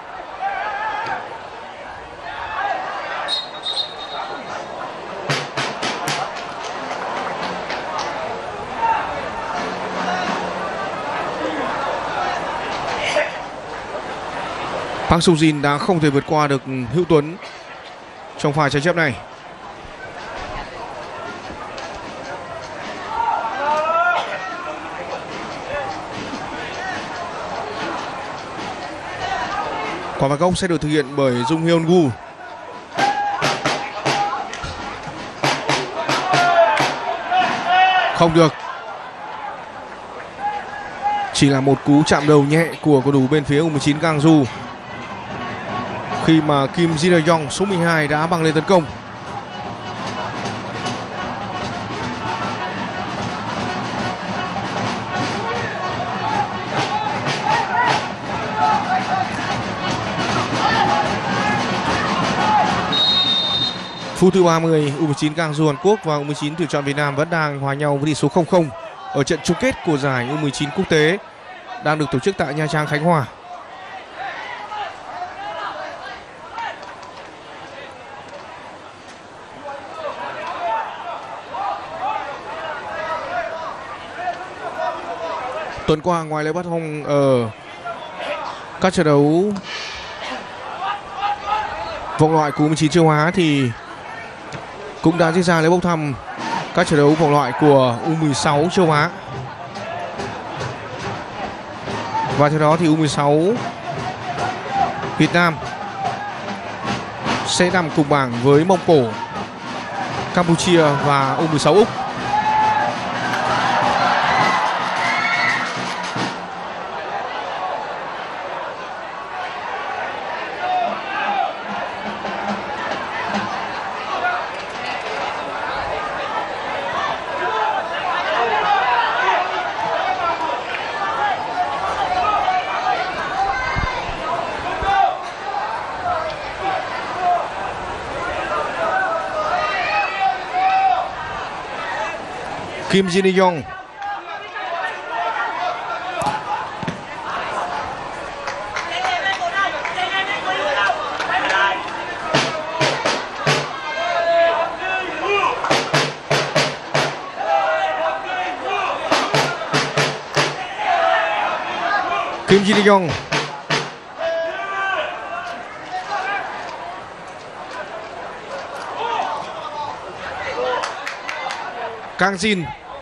Park Sung-jin đã không thể vượt qua được Hữu Tuấn trong pha tranh chấp này. Quả phạt góc sẽ được thực hiện bởi Jung Hyun Gu. Không được. Chỉ là một cú chạm đầu nhẹ của cầu thủ bên phía U19 Gangju khi mà Kim Jin Young số 12 đã băng lên tấn công. Phút thứ 30, U19 Gangju Hàn Quốc và U19 tuyển chọn Việt Nam vẫn đang hòa nhau với tỷ số 0-0 ở trận chung kết của giải U19 quốc tế đang được tổ chức tại Nha Trang, Khánh Hòa. Tuần qua ngoài lễ bắt hông ở các trận đấu vòng loại của U19 châu Á thì cũng đã diễn ra lễ bốc thăm các trận đấu vòng loại của U16 châu Á. Và theo đó thì U16 Việt Nam sẽ nằm cùng bảng với Mông Cổ, Campuchia và U16 Úc. Kim Jin Young. Kim Jin Young. Kang Jin.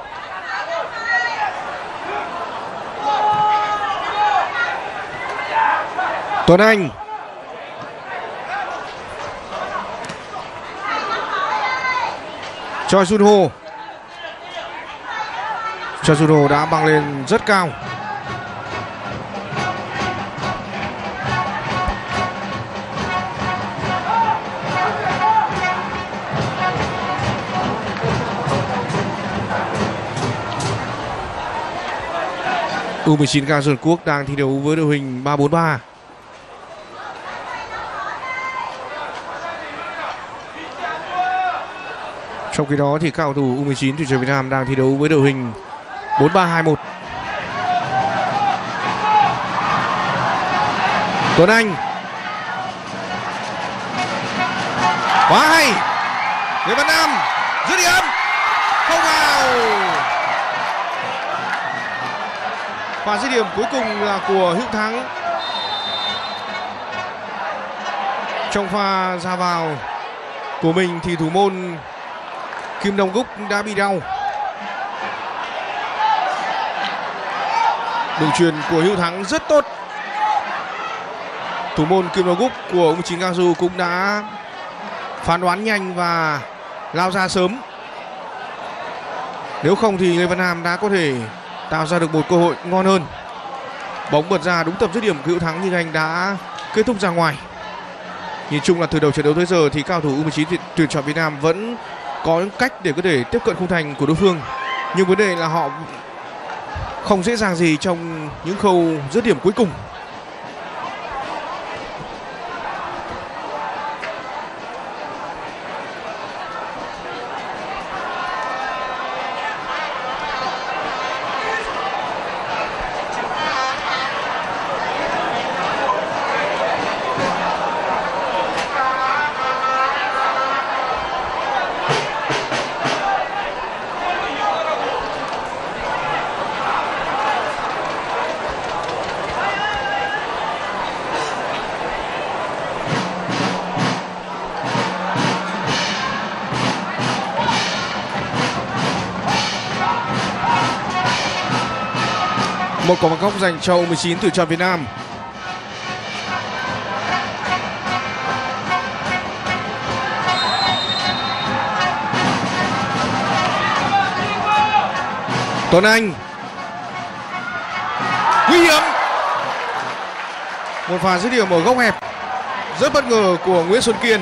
Tuấn Anh. Choi Sun Ho. Choi Sun Ho đã băng lên rất cao. U19 Gang Xuân Quốc đang thi đấu với đội hình 3-4-3. Trong khi đó thì các cầu thủ U19 tuyển chọn Việt Nam đang thi đấu với đội hình 4-3-2-1. Tuấn Anh. Quá hay. Lê Văn Nam dứt điểm không vào. Và dứt điểm cuối cùng là của Hữu Thắng. Trong pha ra vào của mình thì thủ môn Kim Đông Gúc đã bị đau. Đường chuyền của Hữu Thắng rất tốt. Thủ môn Kim Đông Gúc của U19 Gangsu cũng đã phán đoán nhanh và lao ra sớm. Nếu không thì Lê Văn Nam đã có thể tạo ra được một cơ hội ngon hơn. Bóng bật ra đúng tầm dứt điểm của Hữu Thắng nhưng anh đã kết thúc ra ngoài. Nhìn chung là từ đầu trận đấu tới giờ thì cao thủ U19 tuyển chọn Việt Nam vẫn có những cách để có thể tiếp cận khung thành của đối phương. Nhưng vấn đề là họ không dễ dàng gì trong những khâu dứt điểm cuối cùng. Một quả bóng góc dành cho U19 tuyển chọn Việt Nam. Tuấn Anh. Nguy hiểm. Một pha dứt điểm ở góc hẹp rất bất ngờ của Nguyễn Xuân Kiên.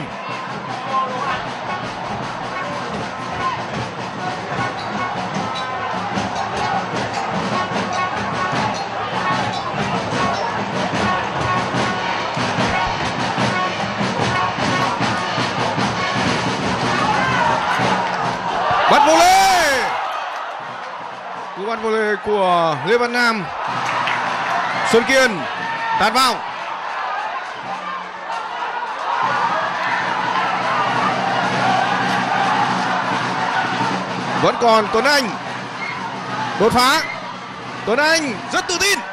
Bắt volley. Cú bắt volley của Lê Văn Nam. Xuân Kiên tạt vào. Vẫn còn Tuấn Anh. Đột phá. Tuấn Anh rất tự tin.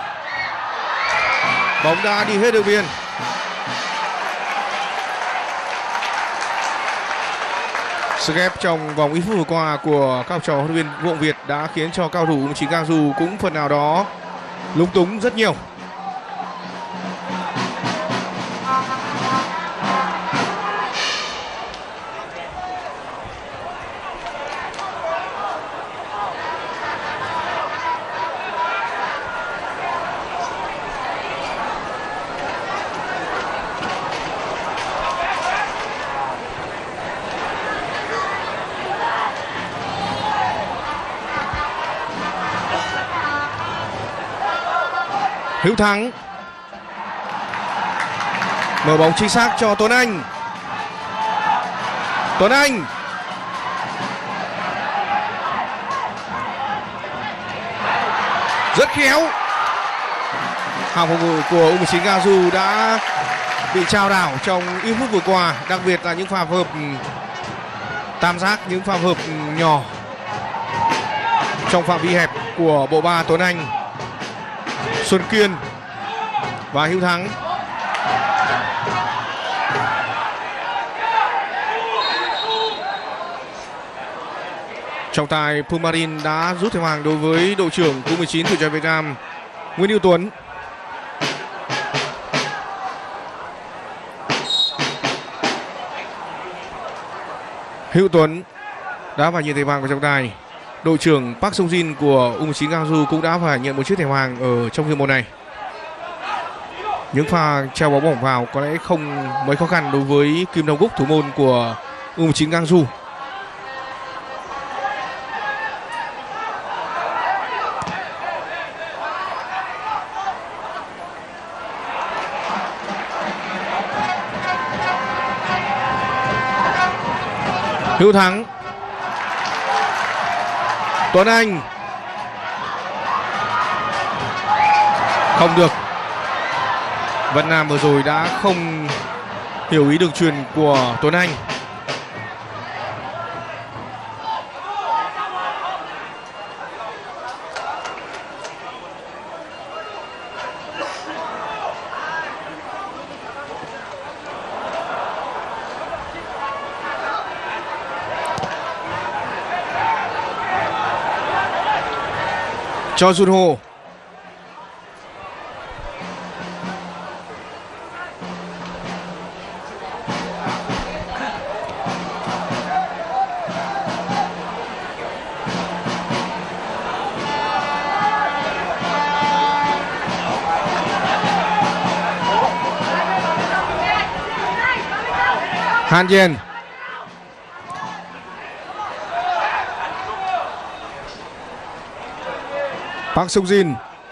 Bóng đã đi hết đường biên. Sức ép trong vòng ít phút vừa qua của các trò huấn luyện viên Vũ Hồng Việt đã khiến cho cao thủ U19 Gangsu cũng phần nào đó lúng túng rất nhiều. Hữu Thắng mở bóng chính xác cho Tuấn Anh. Tuấn Anh rất khéo. Hàng phòng ngự của U19 Gangsu đã bị trao đảo trong ít phút vừa qua, đặc biệt là những pha phối hợp tam giác, những pha phối hợp nhỏ trong phạm vi hẹp của bộ ba Tuấn Anh, Xuân Kiên và Hữu Thắng. Trọng tài Pumarin đã rút thẻ vàng đối với đội trưởng U19 tuyển chọn Việt Nam Nguyễn Hữu Tuấn. Hữu Tuấn đã phải nhận thẻ vàng của trọng tài. Đội trưởng Park Sung Jin của U19 Gangsu cũng đã phải nhận một chiếc thẻ vàng ở trong hiệp một này. Những pha treo bóng bổng vào có lẽ không mấy khó khăn đối với Kim Đông Gúc, thủ môn của U19 Gangsu. Hữu Thắng, Tuấn Anh, không được. Vân Nam vừa rồi đã không hiểu ý đường truyền của Tuấn Anh. Cho Junho. Han Yen. Park Sung Jin.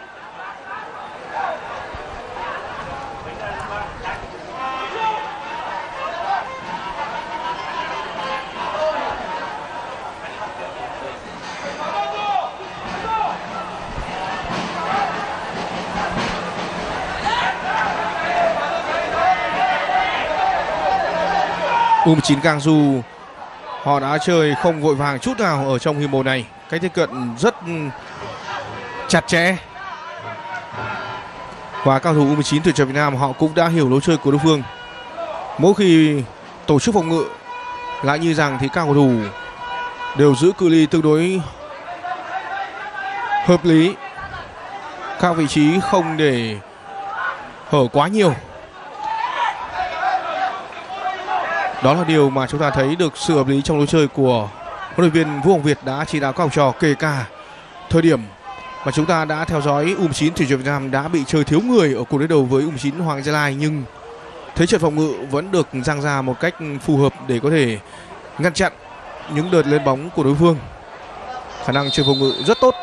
U19 Gangju họ đã chơi không vội vàng chút nào ở trong hiệp một này. Cách tiếp cận rất chặt chẽ. Và các cầu thủ U19 tuyển chọn Việt Nam họ cũng đã hiểu lối chơi của đối phương. Mỗi khi tổ chức phòng ngự lại như rằng thì các cầu thủ đều giữ cự ly tương đối hợp lý. Các vị trí không để hở quá nhiều. Đó là điều mà chúng ta thấy được sự hợp lý trong lối chơi của huấn luyện viên Vũ Hồng Việt đã chỉ đạo các học trò, kể cả thời điểm mà chúng ta đã theo dõi U19 tuyển chọn Việt Nam đã bị chơi thiếu người ở cuộc đối đầu với U19 Hoàng Anh Gia Lai, nhưng thế trận phòng ngự vẫn được dang ra một cách phù hợp để có thể ngăn chặn những đợt lên bóng của đối phương. Khả năng chơi phòng ngự rất tốt.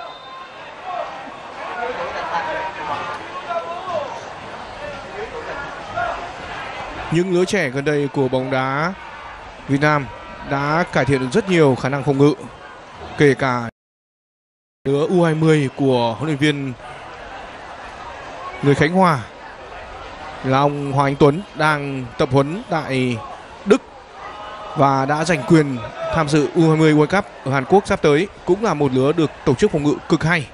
Những lứa trẻ gần đây của bóng đá Việt Nam đã cải thiện được rất nhiều khả năng phòng ngự, kể cả lứa U20 của huấn luyện viên người Khánh Hòa là ông Hoàng Anh Tuấn đang tập huấn tại Đức và đã giành quyền tham dự U20 World Cup ở Hàn Quốc sắp tới, cũng là một lứa được tổ chức phòng ngự cực hay.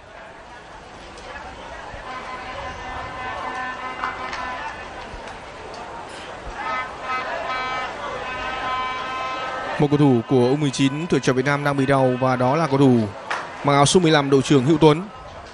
Một cầu thủ của U19 tuyển chọn Việt Nam đang bị đau và đó là cầu thủ mặc áo số 15 đội trưởng Hữu Tuấn.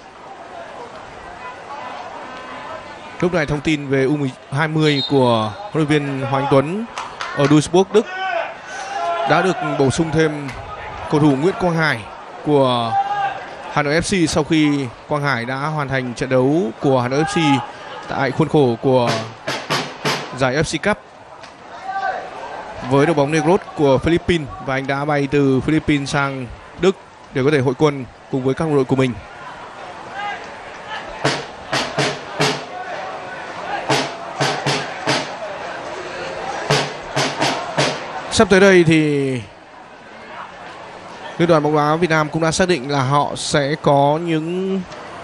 Lúc này thông tin về U20 của huấn luyện viên Hoàng Anh Tuấn ở Duisburg, Đức đã được bổ sung thêm cầu thủ Nguyễn Quang Hải của Hà Nội FC sau khi Quang Hải đã hoàn thành trận đấu của Hà Nội FC tại khuôn khổ của giải FC Cup với đội bóng Negros của Philippines, và anh đã bay từ Philippines sang Đức để có thể hội quân cùng với các đội của mình. Sắp tới đây thì Liên đoàn bóng đá Việt Nam cũng đã xác định là họ sẽ có những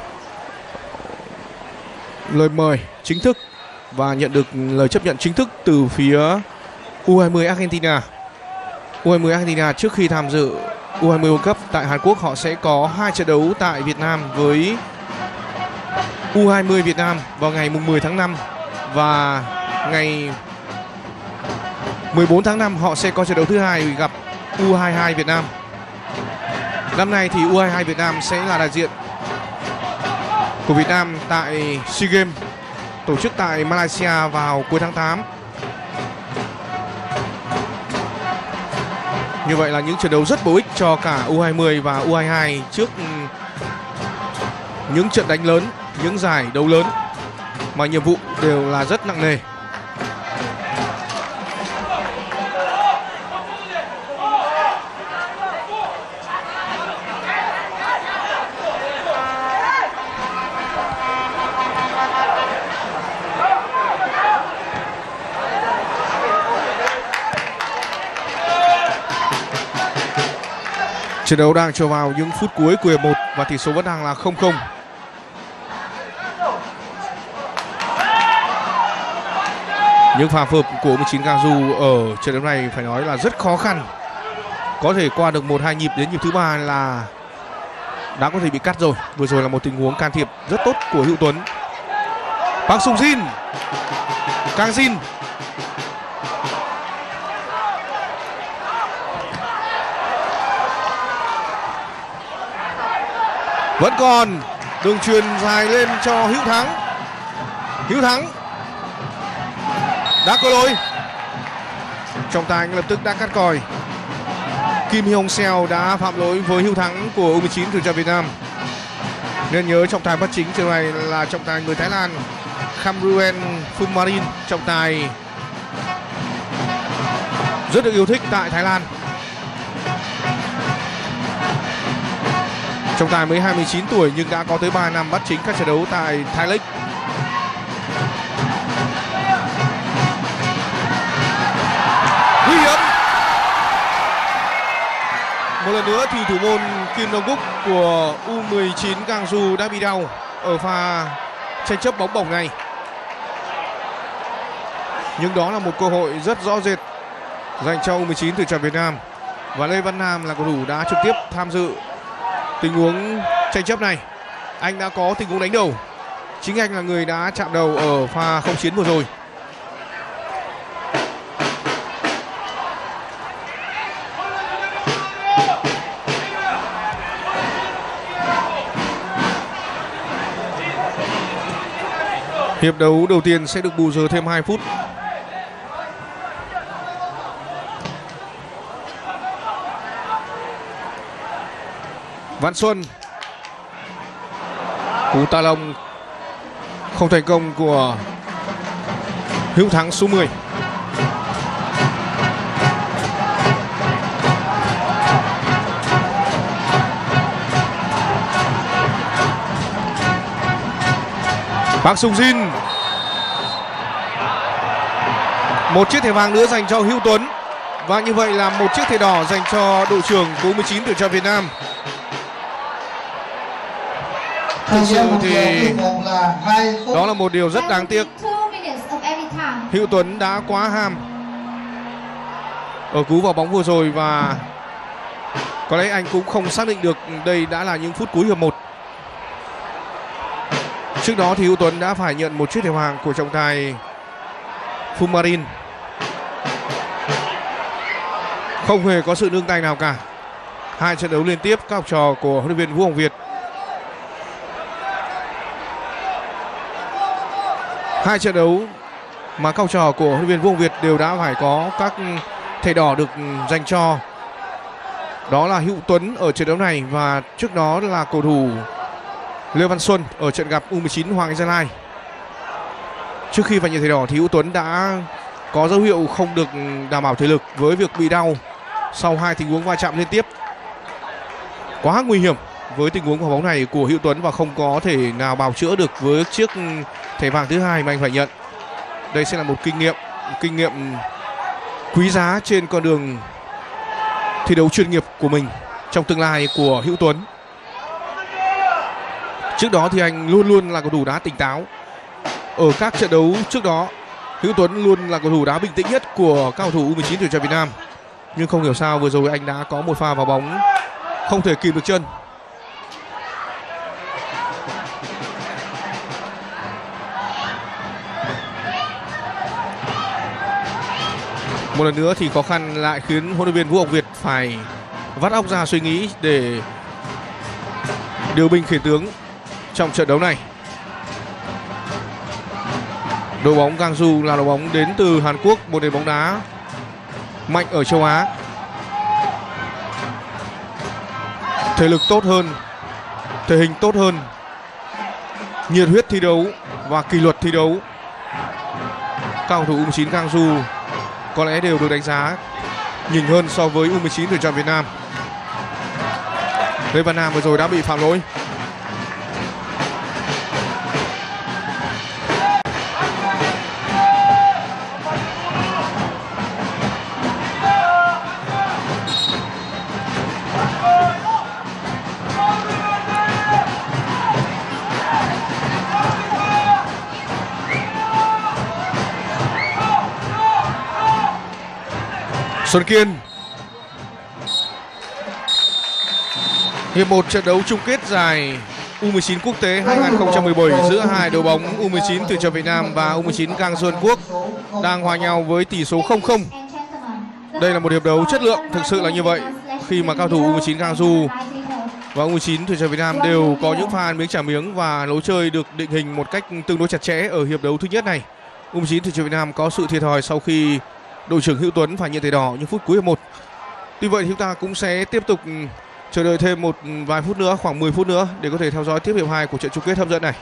lời mời chính thức và nhận được lời chấp nhận chính thức từ phía U20 Argentina. U20 Argentina trước khi tham dự U20 World Cup tại Hàn Quốc họ sẽ có 2 trận đấu tại Việt Nam với U20 Việt Nam vào ngày 10 tháng 5 và ngày 14 tháng 5 họ sẽ có trận đấu thứ hai gặp U22 Việt Nam. Năm nay thì U22 Việt Nam sẽ là đại diện của Việt Nam tại SEA Games tổ chức tại Malaysia vào cuối tháng 8. Như vậy là những trận đấu rất bổ ích cho cả U20 và U22 trước những trận đánh lớn, những giải đấu lớn mà nhiệm vụ đều là rất nặng nề. Trận đấu đang trở vào những phút cuối của hiệp 1 và tỷ số vẫn đang là 0-0. Những pha phối hợp của U19 Gangju ở trận đấu này phải nói là rất khó khăn. Có thể qua được 1-2 nhịp, đến nhịp thứ 3 là đã có thể bị cắt rồi. Vừa rồi là một tình huống can thiệp rất tốt của Hữu Tuấn. Park Sung Jin, Kang Jin. Vẫn còn đường truyền dài lên cho Hữu Thắng. Hữu Thắng đã có lỗi. Trọng tài lập tức đã cắt còi. Kim Hyong Seo đã phạm lỗi với Hữu Thắng của U19 tuyển chọn Việt Nam. Nên nhớ trọng tài bắt chính trận này là trọng tài người Thái Lan Khamruen Phummarin, trọng tài rất được yêu thích tại Thái Lan. Trọng tài mới 29 tuổi nhưng đã có tới 3 năm bắt chính các trận đấu tại Thái League. Nguy hiểm. Một lần nữa thì thủ môn Kim Dong-guk của U19 Gangju đã bị đau ở pha tranh chấp bóng bổng này. Nhưng đó là một cơ hội rất rõ rệt dành cho U19 tuyển chọn Việt Nam. Và Lê Văn Nam là cầu thủ đã trực tiếp tham dự tình huống tranh chấp này. Anh đã có tình huống đánh đầu. Chính anh là người đã chạm đầu ở pha không chiến vừa rồi. Hiệp đấu đầu tiên sẽ được bù giờ thêm 2 phút. Văn Xuân, cú ta lông không thành công của Hữu Thắng số 10. Park Sung Jin, một chiếc thẻ vàng nữa dành cho Hữu Tuấn. Và như vậy là một chiếc thẻ đỏ dành cho đội trưởng của U19 tuyển chọn Việt Nam. Thực sự thì đó là một điều rất đáng tiếc. Hữu Tuấn đã quá ham ở cú vào bóng vừa rồi và có lẽ anh cũng không xác định được đây đã là những phút cuối hiệp 1. Trước đó thì Hữu Tuấn đã phải nhận một chiếc thẻ vàng của trọng tài Phummarin. Không hề có sự nương tay nào cả. 2 trận đấu liên tiếp các học trò của huấn luyện viên Vũ Hồng Việt. 2 trận đấu mà các học trò của huấn luyện viên Vũ Hồng Việt đều đã phải có các thẻ đỏ được dành cho. Đó là Hữu Tuấn ở trận đấu này và trước đó là cầu thủ Lê Văn Xuân ở trận gặp U19 Hoàng Anh Gia Lai. Trước khi phải nhận thẻ đỏ thì Hữu Tuấn đã có dấu hiệu không được đảm bảo thể lực với việc bị đau sau 2 tình huống va chạm liên tiếp. Quá nguy hiểm với tình huống quả bóng này của Hữu Tuấn và không có thể nào bào chữa được với chiếc thẻ vàng thứ 2 mà anh phải nhận. Đây sẽ là một kinh nghiệm quý giá trên con đường thi đấu chuyên nghiệp của mình trong tương lai của Hữu Tuấn. Trước đó thì anh luôn luôn là cầu thủ đá tỉnh táo. Ở các trận đấu trước đó, Hữu Tuấn luôn là cầu thủ đá bình tĩnh nhất của các cầu thủ U19 tuyển chọn Việt Nam. Nhưng không hiểu sao vừa rồi anh đã có một pha vào bóng không thể kìm được chân. Một lần nữa thì khó khăn lại khiến huấn luyện viên Vũ Hồng Việt phải vắt óc ra suy nghĩ để điều binh khiển tướng trong trận đấu này. Đội bóng Gangju là đội bóng đến từ Hàn Quốc, một nền bóng đá mạnh ở châu Á. Thể lực tốt hơn, thể hình tốt hơn, nhiệt huyết thi đấu và kỷ luật thi đấu. Các cầu thủ U19 Gangju có lẽ đều được đánh giá nhỉnh hơn so với U19 tuyển chọn Việt Nam. Lê Văn Nam vừa rồi đã bị phạm lỗi. Xuân Kiên. Hiệp 1 trận đấu chung kết giải U19 quốc tế 2017 giữa hai đội bóng U19 tuyển chọn Việt Nam và U19 Gang Xuân Quốc đang hòa nhau với tỷ số 0-0. Đây là một hiệp đấu chất lượng, thực sự là như vậy, khi mà cao thủ U19 Gangju và U19 tuyển chọn Việt Nam đều có những pha miếng trả miếng và lối chơi được định hình một cách tương đối chặt chẽ ở hiệp đấu thứ nhất này. U19 tuyển chọn Việt Nam có sự thiệt thòi sau khi đội trưởng Hữu Tuấn phải nhận thẻ đỏ những phút cuối hiệp 1. Tuy vậy chúng ta cũng sẽ tiếp tục chờ đợi thêm một vài phút nữa, khoảng 10 phút nữa để có thể theo dõi tiếp hiệp 2 của trận chung kết hấp dẫn này.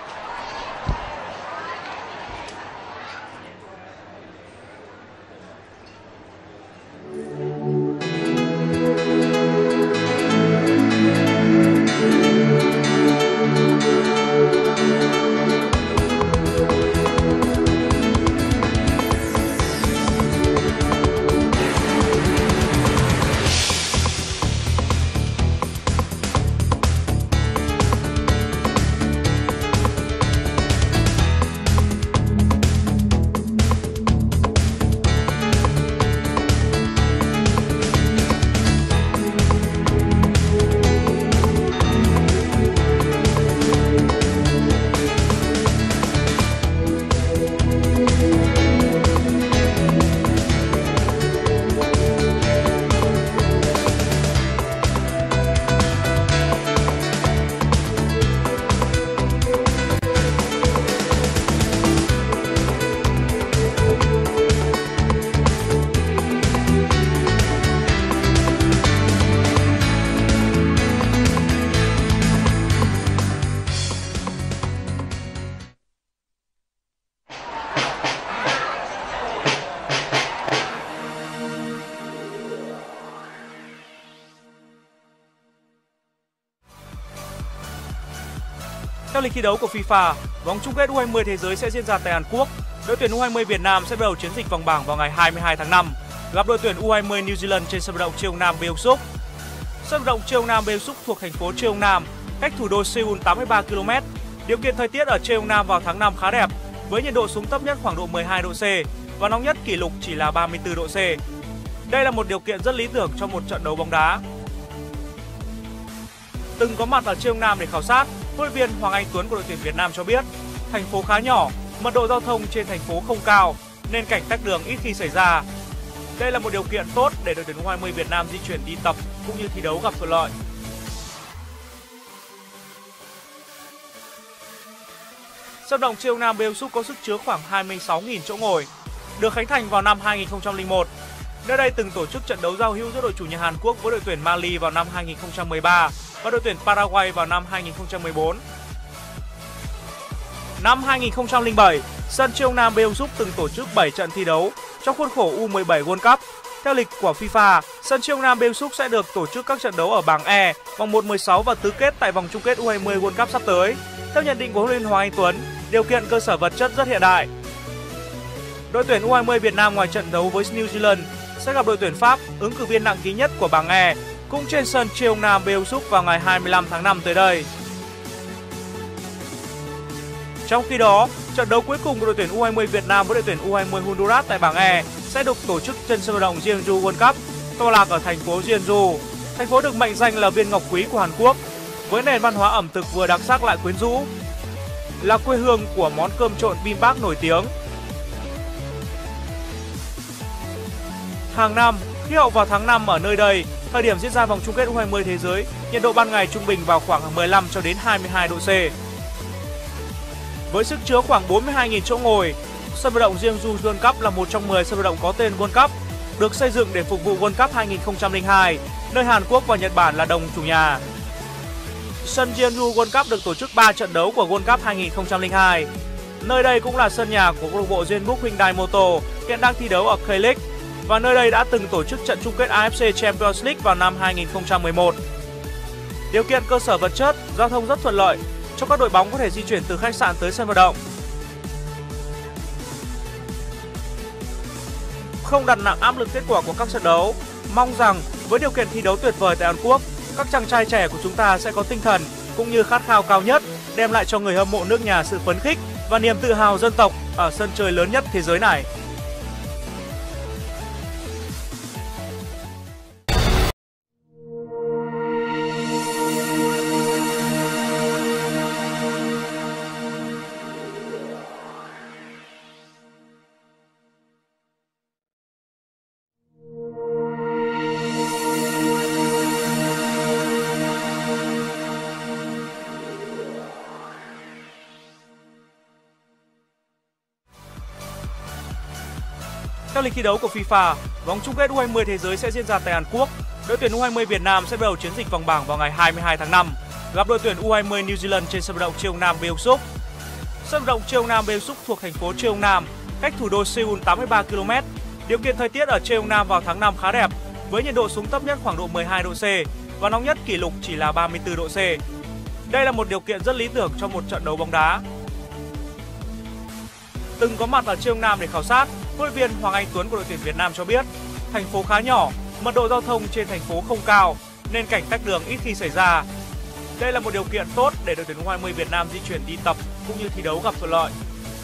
Theo lịch thi đấu của FIFA, vòng chung kết U20 thế giới sẽ diễn ra tại Hàn Quốc. Đội tuyển U20 Việt Nam sẽ bắt đầu chiến dịch vòng bảng vào ngày 22 tháng 5, gặp đội tuyển U20 New Zealand trên sân vận động Cheongnam Beongsuk. Sân vận động Cheongnam Beongsuk thuộc thành phố Cheongnam, cách thủ đô Seoul 83 km. Điều kiện thời tiết ở Cheongnam vào tháng 5 khá đẹp, với nhiệt độ xuống thấp nhất khoảng độ 12 độ C và nóng nhất kỷ lục chỉ là 34 độ C. Đây là một điều kiện rất lý tưởng cho một trận đấu bóng đá. Từng có mặt ở Cheongnam để khảo sát, huấn luyện viên Hoàng Anh Tuấn của đội tuyển Việt Nam cho biết, thành phố khá nhỏ, mật độ giao thông trên thành phố không cao nên cảnh tắc đường ít khi xảy ra. Đây là một điều kiện tốt để đội tuyển U20 Việt Nam di chuyển đi tập cũng như thi đấu gặp thuận lợi. Sân vận động Cheongnam Beongsuk có sức chứa khoảng 26.000 chỗ ngồi, được khánh thành vào năm 2001. Nơi đây từng tổ chức trận đấu giao hữu giữa đội chủ nhà Hàn Quốc với đội tuyển Mali vào năm 2013 và đội tuyển Paraguay vào năm 2014. Năm 2007, sân Cheongnam Beongsuk từng tổ chức 7 trận thi đấu trong khuôn khổ U17 World Cup. Theo lịch của FIFA, sân Cheongnam Beongsuk sẽ được tổ chức các trận đấu ở bảng E, vòng 1/16 và tứ kết tại vòng chung kết U20 World Cup sắp tới. Theo nhận định của huấn luyện viên Hoàng Anh Tuấn, điều kiện cơ sở vật chất rất hiện đại. Đội tuyển U20 Việt Nam ngoài trận đấu với New Zealand sẽ gặp đội tuyển Pháp, ứng cử viên nặng ký nhất của bảng E, cũng trên sân Cheongnam Beongsuk vào ngày 25 tháng 5 tới đây. Trong khi đó, trận đấu cuối cùng của đội tuyển U20 Việt Nam với đội tuyển U20 Honduras tại bảng E sẽ được tổ chức trên sân vận động Jeonju World Cup, tọa lạc ở thành phố Jeonju. Thành phố được mệnh danh là viên ngọc quý của Hàn Quốc, với nền văn hóa ẩm thực vừa đặc sắc lại quyến rũ, là quê hương của món cơm trộn bibimbap nổi tiếng. Hàng năm, khí hậu vào tháng 5 ở nơi đây, thời điểm diễn ra vòng chung kết U20 thế giới, nhiệt độ ban ngày trung bình vào khoảng 15 cho đến 22 độ C. Với sức chứa khoảng 42.000 chỗ ngồi, sân vận động Jeonju World Cup là một trong 10 sân vận động có tên World Cup, được xây dựng để phục vụ World Cup 2002, nơi Hàn Quốc và Nhật Bản là đồng chủ nhà. Sân Jeonju World Cup được tổ chức 3 trận đấu của World Cup 2002. Nơi đây cũng là sân nhà của câu lạc bộ Jeonbuk Hyundai Motor, hiện đang thi đấu ở K-League, và nơi đây đã từng tổ chức trận chung kết AFC Champions League vào năm 2011. Điều kiện cơ sở vật chất, giao thông rất thuận lợi cho các đội bóng có thể di chuyển từ khách sạn tới sân vận động. Không đặt nặng áp lực kết quả của các trận đấu, mong rằng với điều kiện thi đấu tuyệt vời tại Hàn Quốc, các chàng trai trẻ của chúng ta sẽ có tinh thần cũng như khát khao cao nhất, đem lại cho người hâm mộ nước nhà sự phấn khích và niềm tự hào dân tộc ở sân chơi lớn nhất thế giới này. lịch thi đấu của FIFA, vòng chung kết U20 thế giới sẽ diễn ra tại Hàn Quốc. Đội tuyển U20 Việt Nam sẽ bắt đầu chiến dịch vòng bảng vào ngày 22 tháng 5, gặp đội tuyển U20 New Zealand trên sân vận động Cheong Nam Beong Suk. Sân vận động Cheong Nam Beong Suk thuộc thành phố Cheong Nam, cách thủ đô Seoul 83 km. Điều kiện thời tiết ở Cheong Nam vào tháng 5 khá đẹp, với nhiệt độ xuống thấp nhất khoảng độ 12 độ C và nóng nhất kỷ lục chỉ là 34 độ C. Đây là một điều kiện rất lý tưởng cho một trận đấu bóng đá. Từng có mặt ở Cheong Nam để khảo sát, huấn luyện viên Hoàng Anh Tuấn của đội tuyển Việt Nam cho biết, thành phố khá nhỏ, mật độ giao thông trên thành phố không cao nên cảnh tắc đường ít khi xảy ra. Đây là một điều kiện tốt để đội tuyển U20 Việt Nam di chuyển đi tập cũng như thi đấu gặp thuận lợi.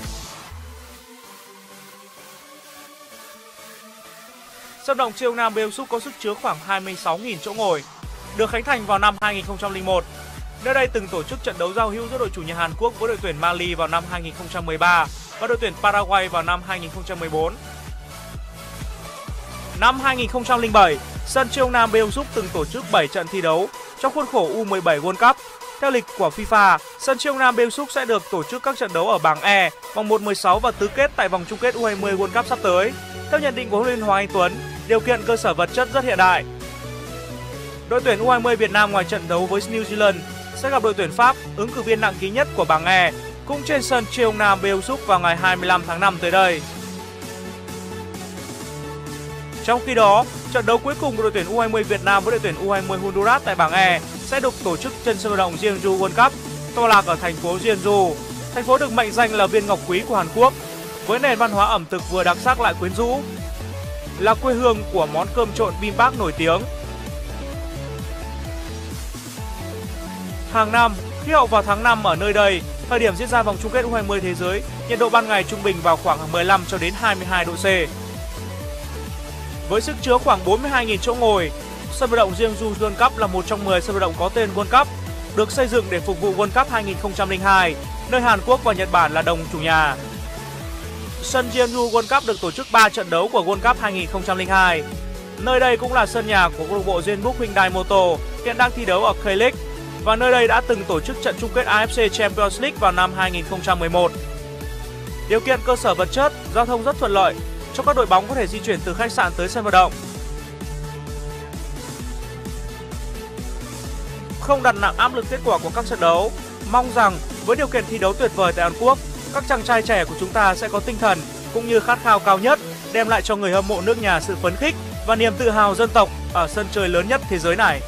Sân vận động Cheong Nam Beong Suk có sức chứa khoảng 26.000 chỗ ngồi, được khánh thành vào năm 2001. Nơi đây từng tổ chức trận đấu giao hữu giữa đội chủ nhà Hàn Quốc với đội tuyển Mali vào năm 2013 và đội tuyển Paraguay vào năm 2014. Năm 2007, sân Cheong Nam Beong Suk từng tổ chức 7 trận thi đấu trong khuôn khổ U17 World Cup. Theo lịch của FIFA, sân Cheong Nam Beong Suk sẽ được tổ chức các trận đấu ở bảng E, vòng 1/16 và tứ kết tại vòng chung kết U20 World Cup sắp tới. Theo nhận định của huấn luyện viên Hoàng Anh Tuấn, điều kiện cơ sở vật chất rất hiện đại. Đội tuyển U20 Việt Nam ngoài trận đấu với New Zealand sẽ gặp đội tuyển Pháp, ứng cử viên nặng ký nhất của bảng E, cũng trên sân Cheong Nam Beong Suk vào ngày 25 tháng 5 tới đây. Trong khi đó, trận đấu cuối cùng của đội tuyển U20 Việt Nam với đội tuyển U20 Honduras tại bảng E sẽ được tổ chức trên sân vận động Jeonju World Cup, tọa lạc ở thành phố Jeonju. Thành phố được mệnh danh là viên ngọc quý của Hàn Quốc, với nền văn hóa ẩm thực vừa đặc sắc lại quyến rũ, là quê hương của món cơm trộn bibimbap nổi tiếng. Hàng năm, khí hậu vào tháng 5 ở nơi đây, thời điểm diễn ra vòng chung kết U20 thế giới, nhiệt độ ban ngày trung bình vào khoảng 15 cho đến 22 độ C. Với sức chứa khoảng 42.000 chỗ ngồi, sân vận động Jeonju World Cup là một trong 10 sân vận động có tên World Cup, được xây dựng để phục vụ World Cup 2002, nơi Hàn Quốc và Nhật Bản là đồng chủ nhà. Sân Jeonju World Cup được tổ chức 3 trận đấu của World Cup 2002. Nơi đây cũng là sân nhà của câu lạc bộ Jeonbuk Hyundai Motor, hiện đang thi đấu ở K-League, và nơi đây đã từng tổ chức trận chung kết AFC Champions League vào năm 2011. Điều kiện cơ sở vật chất, giao thông rất thuận lợi cho các đội bóng có thể di chuyển từ khách sạn tới sân vận động. Không đặt nặng áp lực kết quả của các trận đấu, mong rằng với điều kiện thi đấu tuyệt vời tại Hàn Quốc, các chàng trai trẻ của chúng ta sẽ có tinh thần cũng như khát khao cao nhất, đem lại cho người hâm mộ nước nhà sự phấn khích và niềm tự hào dân tộc ở sân chơi lớn nhất thế giới này.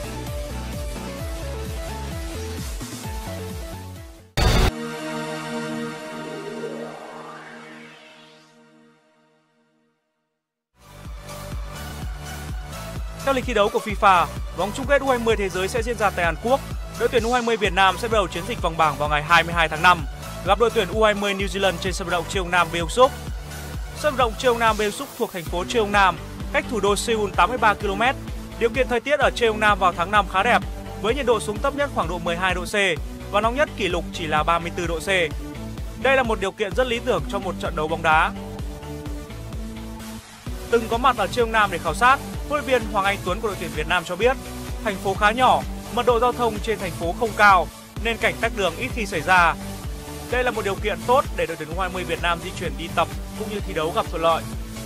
Theo lịch thi đấu của FIFA, vòng chung kết U20 thế giới sẽ diễn ra tại Hàn Quốc. Đội tuyển U20 Việt Nam sẽ bắt đầu chiến dịch vòng bảng vào ngày 22 tháng 5, gặp đội tuyển U20 New Zealand trên sân vận động Cheong Nam Beong Suk. Sân vận động Cheong Nam Beong Suk thuộc thành phố Cheong Nam, cách thủ đô Seoul 83 km. Điều kiện thời tiết ở Cheong Nam vào tháng 5 khá đẹp, với nhiệt độ xuống thấp nhất khoảng độ 12 độ C và nóng nhất kỷ lục chỉ là 34 độ C. Đây là một điều kiện rất lý tưởng cho một trận đấu bóng đá. Từng có mặt ở Cheong Nam để khảo sát, huấn luyện viên Hoàng Anh Tuấn của đội tuyển Việt Nam cho biết, thành phố khá nhỏ, mật độ giao thông trên thành phố không cao nên cảnh tắc đường ít khi xảy ra. Đây là một điều kiện tốt để đội tuyển U20 Việt Nam di chuyển đi tập cũng như thi đấu gặp thuận lợi.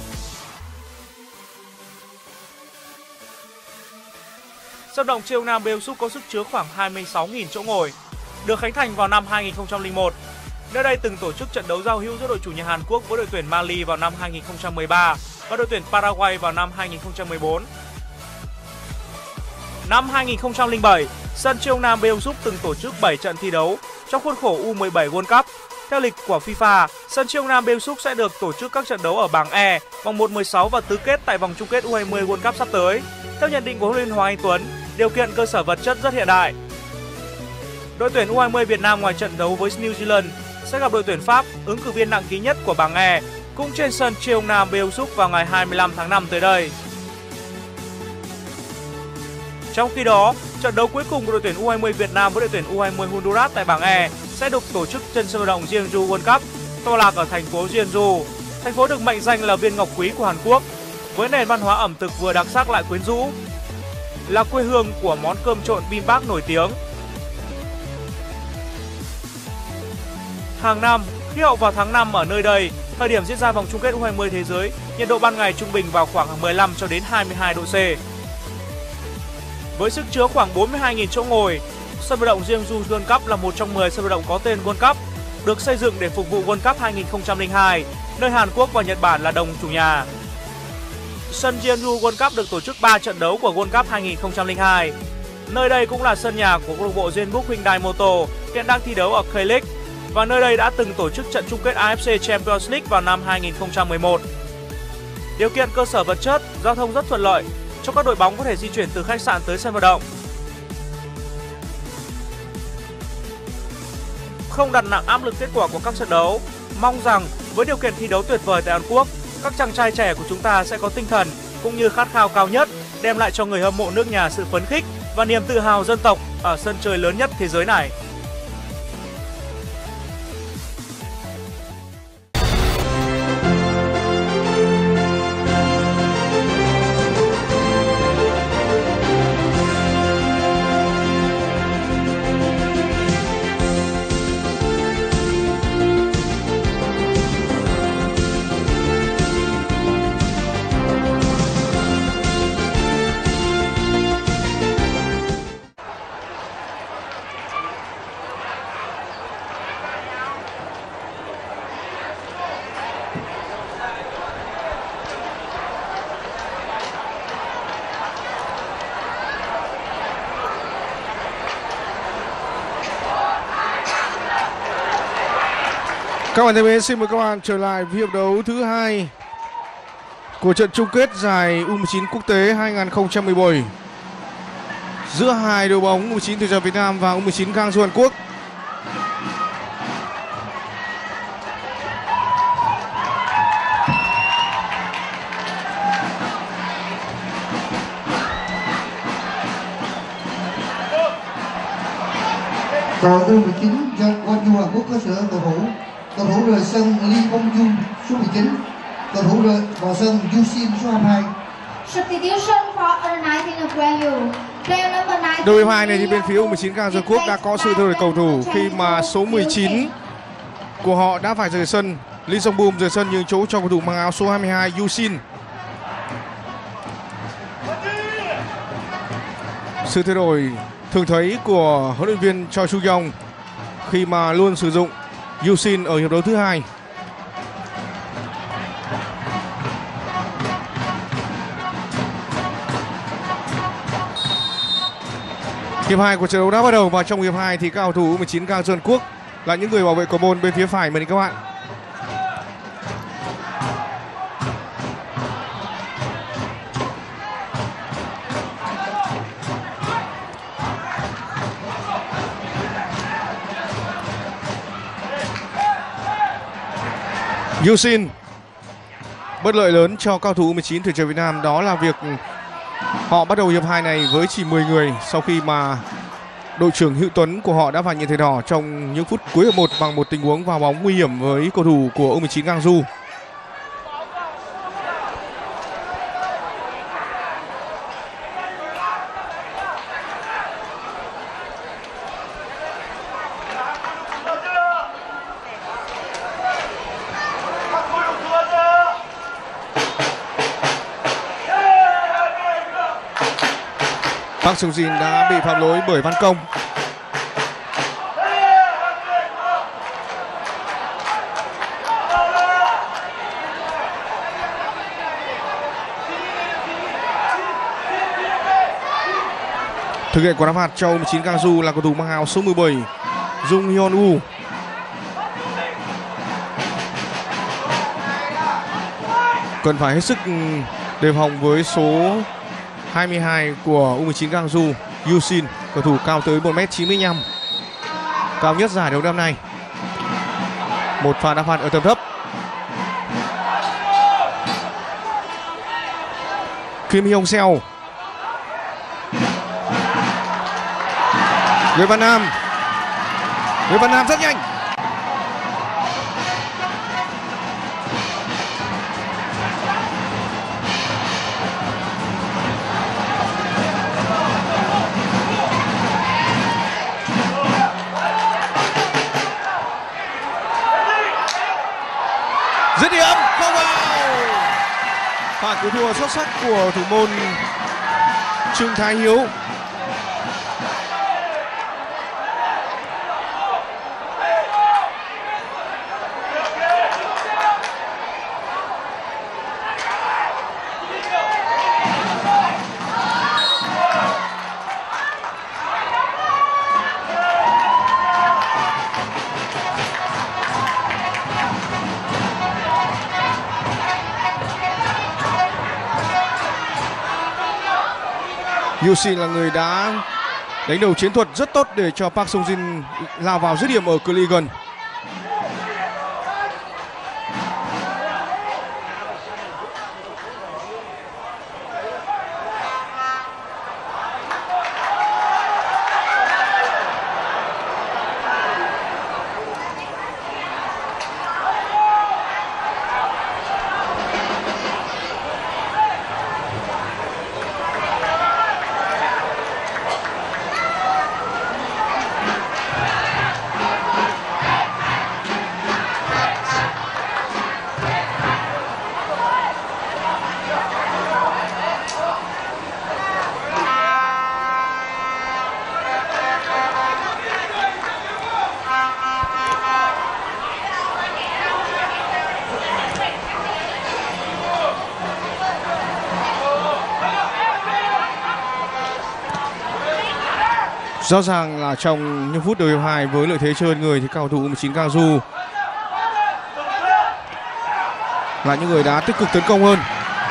Sân vận động Cheong Nam Beong Suk có sức chứa khoảng 26.000 chỗ ngồi, được khánh thành vào năm 2001. Nơi đây từng tổ chức trận đấu giao hữu giữa đội chủ nhà Hàn Quốc với đội tuyển Mali vào năm 2013 và đội tuyển Paraguay vào năm 2014. Năm 2007, sân Cheong Nam Beong Suk từng tổ chức 7 trận thi đấu trong khuôn khổ U17 World Cup. Theo lịch của FIFA, sân Cheong Nam Beong Suk sẽ được tổ chức các trận đấu ở bảng E, vòng 1/16 và tứ kết tại vòng chung kết U20 World Cup sắp tới. Theo nhận định của huấn luyện viên Hoàng Anh Tuấn, điều kiện cơ sở vật chất rất hiện đại. Đội tuyển U20 Việt Nam ngoài trận đấu với New Zealand sẽ gặp đội tuyển Pháp, ứng cử viên nặng ký nhất của bảng E, cũng trên sân Cheong Nam Beong Suk vào ngày 25 tháng 5 tới đây. Trong khi đó, trận đấu cuối cùng của đội tuyển U20 Việt Nam với đội tuyển U20 Honduras tại bảng E sẽ được tổ chức trên sân vận động Jeonju World Cup, tọa lạc ở thành phố Jeonju. Thành phố được mệnh danh là viên ngọc quý của Hàn Quốc, với nền văn hóa ẩm thực vừa đặc sắc lại quyến rũ, là quê hương của món cơm trộn bibimbap nổi tiếng. Hàng năm, khí hậu vào tháng 5 ở nơi đây, Thời điểm diễn ra vòng chung kết U20 thế giới, nhiệt độ ban ngày trung bình vào khoảng 15 cho đến 22 độ C. Với sức chứa khoảng 42.000 chỗ ngồi, sân vận động Jeonju World Cup là một trong 10 sân vận động có tên World Cup, được xây dựng để phục vụ World Cup 2002, nơi Hàn Quốc và Nhật Bản là đồng chủ nhà. Sân Jeonju World Cup được tổ chức 3 trận đấu của World Cup 2002. Nơi đây cũng là sân nhà của câu lạc bộ Jeonbuk Hyundai Motor hiện đang thi đấu ở K-League, và nơi đây đã từng tổ chức trận chung kết AFC Champions League vào năm 2011. Điều kiện cơ sở vật chất, giao thông rất thuận lợi cho các đội bóng có thể di chuyển từ khách sạn tới sân vận động. Không đặt nặng áp lực kết quả của các trận đấu, mong rằng với điều kiện thi đấu tuyệt vời tại Hàn Quốc, các chàng trai trẻ của chúng ta sẽ có tinh thần cũng như khát khao cao nhất, đem lại cho người hâm mộ nước nhà sự phấn khích và niềm tự hào dân tộc ở sân chơi lớn nhất thế giới này. Các bạn thân mến, xin mời các bạn trở lại với hiệp đấu thứ 2 của trận chung kết giải U19 quốc tế 2017 giữa hai đội bóng U19 tuyển chọn Việt Nam và U19 Gangju Hàn Quốc. Đội U19 Gangju Hàn Quốc có sự cầu thủ rời sân Lee Bong Jun số 19, cầu thủ rời vào sân Yusin số 22. Substitution for under 19 of Gwangju. Player number 19. Đội 2 này thì bên phía U19 Gangju Hàn Quốc đã có sự thay đổi cầu thủ khi mà số 19 của họ đã phải rời sân. Lee Jong Bum rời sân nhường chỗ cho cầu thủ mang áo số 22 Yusin. Sự thay đổi thường thấy của huấn luyện viên Choi Su Yong khi mà luôn sử dụng Yusin ở hiệp đấu thứ 2. Hiệp 2 của trận đấu đã bắt đầu, và trong hiệp 2 thì các cầu thủ U19 Gangju Hàn Quốc là những người bảo vệ cầu môn bên phía phải mình các bạn. Yusin, bất lợi lớn cho cao thủ U19 tuyển chọn Việt Nam đó là việc họ bắt đầu hiệp 2 này với chỉ 10 người sau khi mà đội trưởng Hữu Tuấn của họ đã phải nhận thẻ đỏ trong những phút cuối hiệp 1 bằng một tình huống vào bóng nguy hiểm với cầu thủ của U19 Gangju. Park Sung-jin đã bị phạm lỗi bởi Văn Công. Thực hiện quả đá phạt cho U19 Gangju là cầu thủ mang áo số 17 Jung Hyun Woo. Cần phải hết sức đề phòng với số 22 của U19 Gangju, Yusin, cầu thủ cao tới 1m95, cao nhất giải đấu năm nay. Một pha đá phạt ở tầm thấp. Kim Hyung Seo, Nguyễn Văn Nam rất nhanh. cú thua xuất sắc của thủ môn Trương Thái Hiếu. Yusin là người đã đánh đầu chiến thuật rất tốt để cho Park Sung Jin lao vào dứt điểm ở cự ly gần. Rõ ràng là trong những phút đầu hiệp 2 với lợi thế chơi người thì cầu thủ U19 Gwangju là những người đã tích cực tấn công hơn.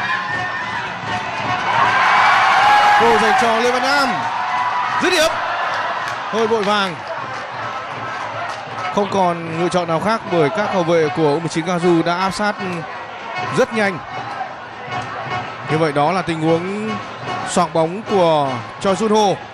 Cơ hội dành cho Lê Văn Nam, dứt điểm hơi vội vàng, không còn lựa chọn nào khác bởi các hậu vệ của U19 Gwangju đã áp sát rất nhanh. Như vậy đó là tình huống xoạc bóng của Choi Jun Ho.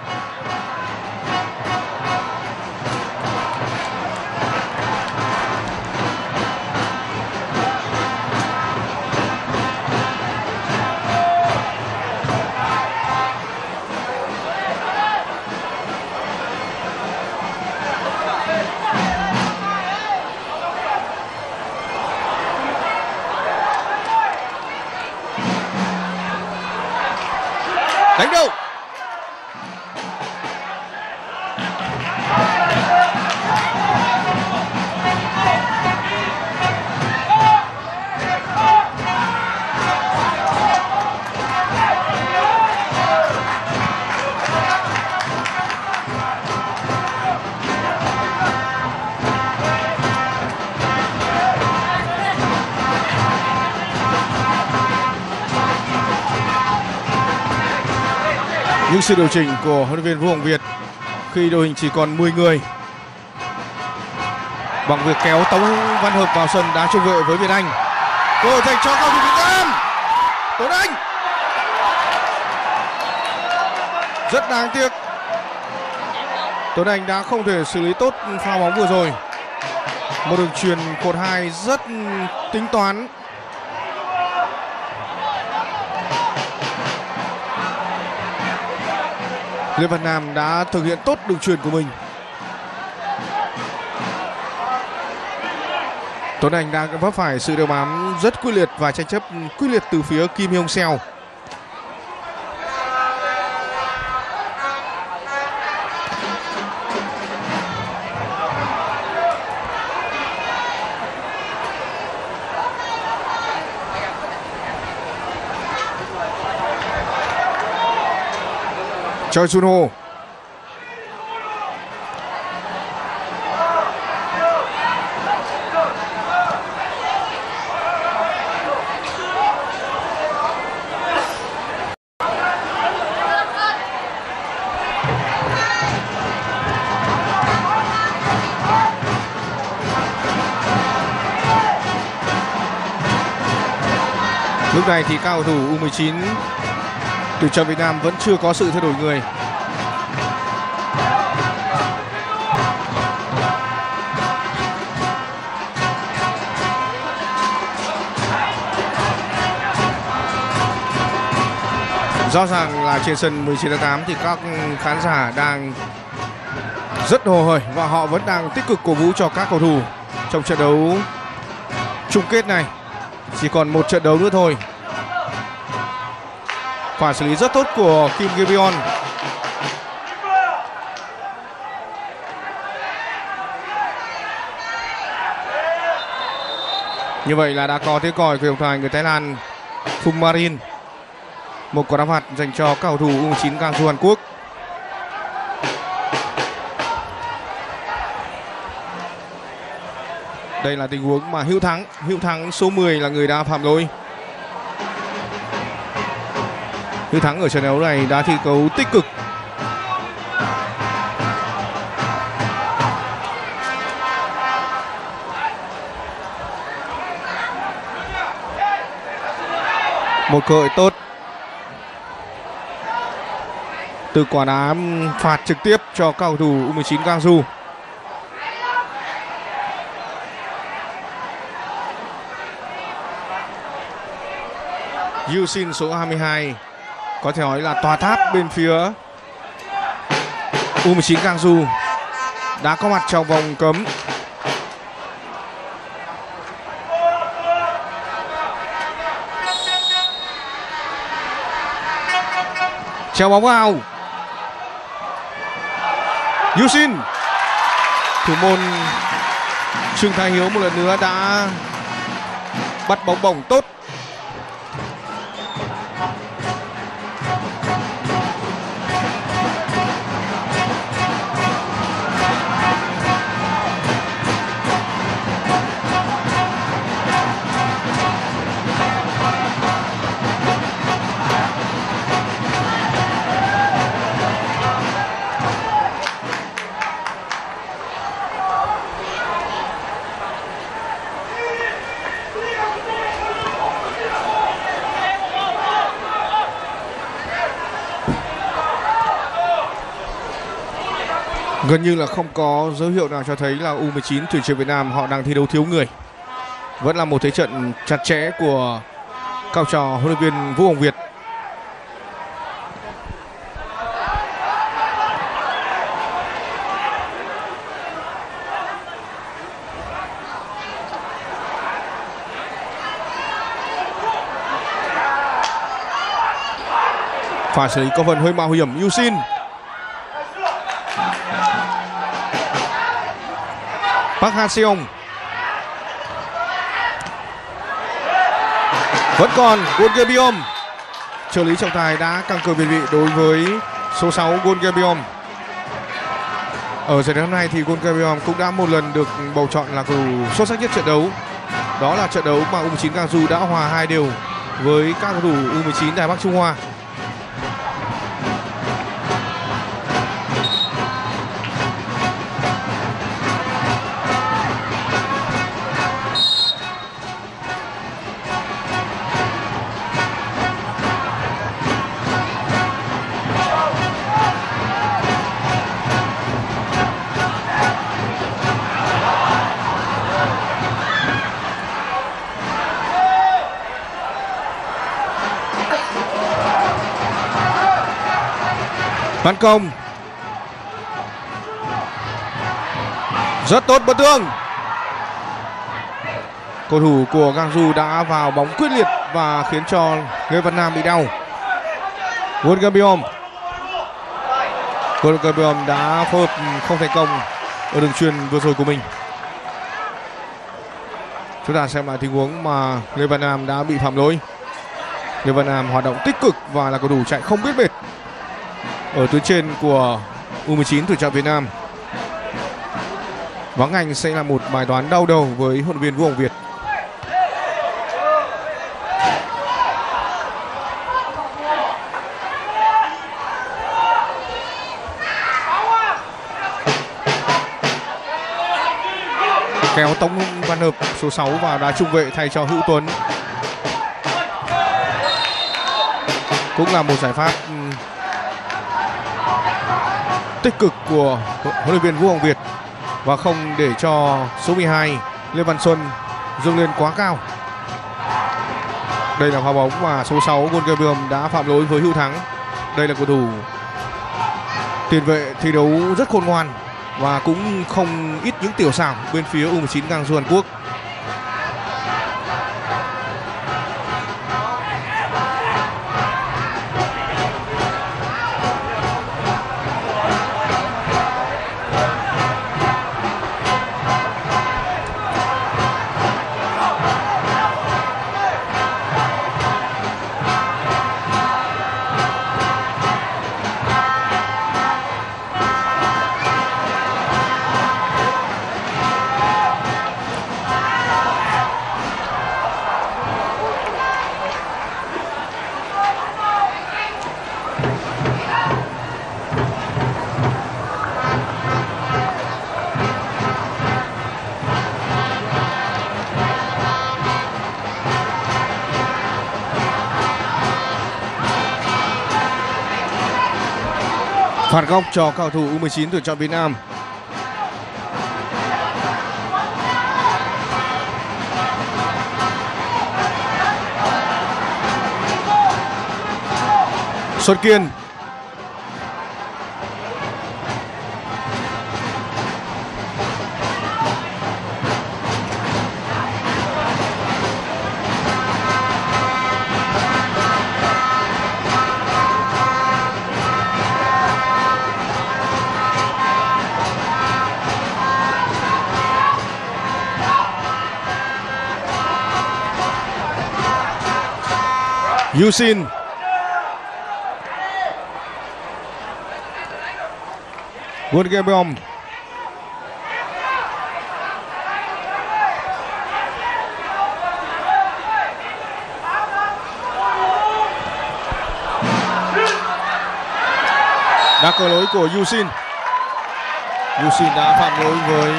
Đánh đầu. Những sự điều chỉnh của huấn luyện viên Vũ Hồng Việt khi đội hình chỉ còn 10 người bằng việc kéo Tống Văn Hợp vào sân đá trung vệ với Việt Anh. Cơ hội dành cho cầu thủ Việt Nam, Tuấn Anh. Rất đáng tiếc, Tuấn Anh đã không thể xử lý tốt pha bóng vừa rồi. Một đường chuyền cột 2 rất tính toán. Lê Văn Nam đã thực hiện tốt đường chuyền của mình. Tuấn Anh đang vấp phải sự đeo bám rất quyết liệt và tranh chấp quyết liệt từ phía Kim Hyung Seo. Choi Jun Ho. Lúc này thì các cầu thủ U19 tuyển chọn Việt Nam vẫn chưa có sự thay đổi người. Rõ ràng là trên sân 19/8 thì các khán giả đang rất hồ hởi và họ vẫn đang tích cực cổ vũ cho các cầu thủ trong trận đấu chung kết này. Chỉ còn một trận đấu nữa thôi Pha xử lý rất tốt của Kim Gae-byeon. Như vậy là đã có tiếng còi của trọng tài người Thái Lan Phum Marin. Một quả đá phạt dành cho cầu thủ U19 Gangju Hàn Quốc. Đây là tình huống mà Hữu Thắng số 10 là người đã phạm lỗi. Hữu Thắng ở trận đấu này đã thi đấu tích cực. Một cơ hội tốt từ quả đá phạt trực tiếp cho cầu thủ U19 Gangju. Yusin số 22 có thể nói là tòa tháp bên phía U19 Gangju đã có mặt trong vòng cấm. Treo bóng vào. Yusin, thủ môn Trương Thái Hiếu một lần nữa đã bắt bóng bổng tốt. Gần như là không có dấu hiệu nào cho thấy là U19 tuyển chuyền Việt Nam họ đang thi đấu thiếu người. Vẫn là một thế trận chặt chẽ của cao trò huấn luyện viên Vũ Hồng Việt. Pha xử lý có phần hơi mạo hiểm. Yusin, Park Ha-seong vẫn còn. Gon Gae-byeon, trợ lý trọng tài đã căng cờ việt vị đối với số 6 Gon Gae-byeon. Ở giải đấu này thì Gon Gae-byeon cũng đã một lần được bầu chọn là cầu thủ xuất sắc nhất trận đấu. Đó là trận đấu mà U19 Gangju đã hòa 2-2 với các cầu thủ U19 Đài Bắc Trung Hoa. Văn công rất tốt, bất tương. Cầu thủ của Gangju đã vào bóng quyết liệt và khiến cho Lê Văn Nam bị đau. Gon Gae-byeon đã phối hợp không thành công ở đường chuyền vừa rồi của mình. Chúng ta xem lại tình huống mà Lê Văn Nam đã bị phạm lỗi. Lê Văn Nam hoạt động tích cực và là cầu thủ chạy không biết mệt ở tuyến trên của U19 tuyển chọn Việt Nam. Vắng anh sẽ là một bài toán đau đầu với huấn luyện viên Vũ Hồng Việt. Kéo Tống Văn Hợp số 6 vào đá trung vệ thay cho Hữu Tuấn. Cũng là một giải pháp tích cực của huấn luyện viên Vũ Hồng Việt và không để cho số 12 Lê Văn Xuân dâng lên quá cao. Đây là pha bóng mà số 6 Gon Gae-byeon đã phạm lỗi với Hữu Thắng. Đây là cầu thủ tiền vệ thi đấu rất khôn ngoan và cũng không ít những tiểu xảo bên phía U19 Gangju Hàn Quốc. Phạt góc cho các cầu thủ U19 tuyển chọn Việt Nam. Xuân Kiên. Yusin. Wongebiom. Đã có lỗi của Yusin. Yusin đã phạm lỗi với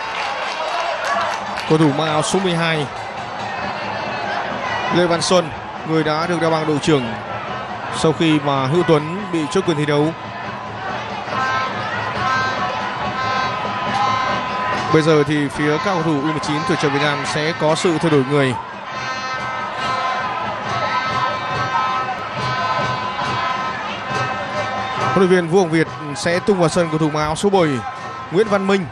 cầu thủ mang áo số 12 Lê Văn Xuân, người đã được đá băng đội trưởng sau khi mà Hữu Tuấn bị chốt quyền thi đấu. Bây giờ thì phía các cầu thủ U19 tuyển chọn Việt Nam sẽ có sự thay đổi người. Huấn luyện viên Vũ Hồng Việt sẽ tung vào sân cầu thủ mang áo số 7 Nguyễn Văn Minh.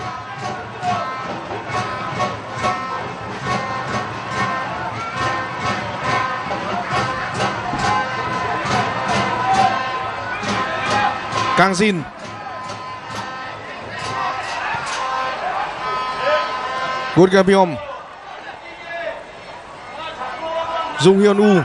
Kang Jin. Wongebiom. Dung Hyun U.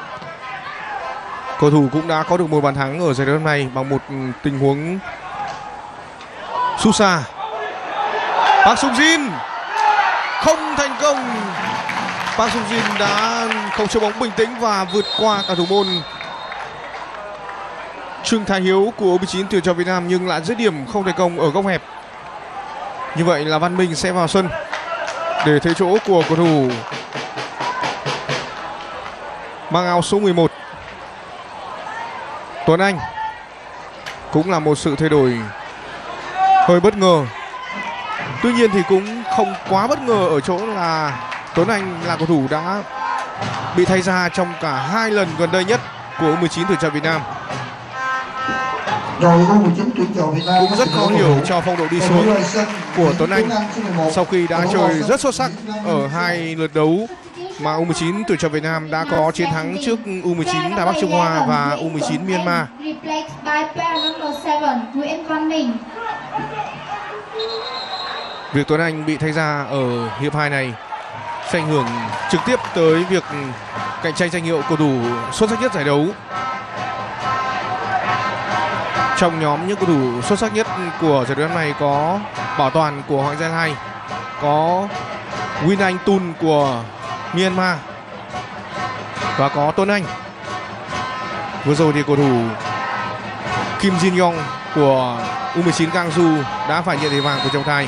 Cầu thủ cũng đã có được một bàn thắng ở giải đấu này bằng một tình huống sút xa. Park Sung Jin không thành công. Park Sung Jin đã không chơi bóng bình tĩnh và vượt qua cả thủ môn Trương Thái Hiếu của U19 tuyển chọn Việt Nam nhưng lại dứt điểm không thành công ở góc hẹp. Như vậy là Văn Minh sẽ vào sân để thế chỗ của cầu thủ mang áo số 11 Tuấn Anh. Cũng là một sự thay đổi hơi bất ngờ. Tuy nhiên thì cũng không quá bất ngờ ở chỗ là Tuấn Anh là cầu thủ đã bị thay ra trong cả 2 lần gần đây nhất của U19 tuyển chọn Việt Nam. Đội U19 tuyển chọn Việt Nam cũng rất khó hiểu cho phong độ đi xuống của Tuấn Anh sau khi đã chơi rất xuất sắc ở 2 lượt đấu mà U19 tuyển chọn Việt Nam đã có chiến thắng trước U19 Đài Bắc Trung Hoa và U19 Myanmar. Việc Tuấn Anh bị thay ra ở hiệp 2 này sẽ ảnh hưởng trực tiếp tới việc cạnh tranh danh hiệu cầu thủ xuất sắc nhất giải đấu. Trong nhóm những cầu thủ xuất sắc nhất của giải đấu năm nay có Bảo Toàn của Hoàng Gia Lai, có Win Anh Tun của Myanmar và có Tuấn Anh. Vừa rồi thì cầu thủ Kim Jin Yong của U19 Gangju đã phải nhận thẻ vàng của trọng tài.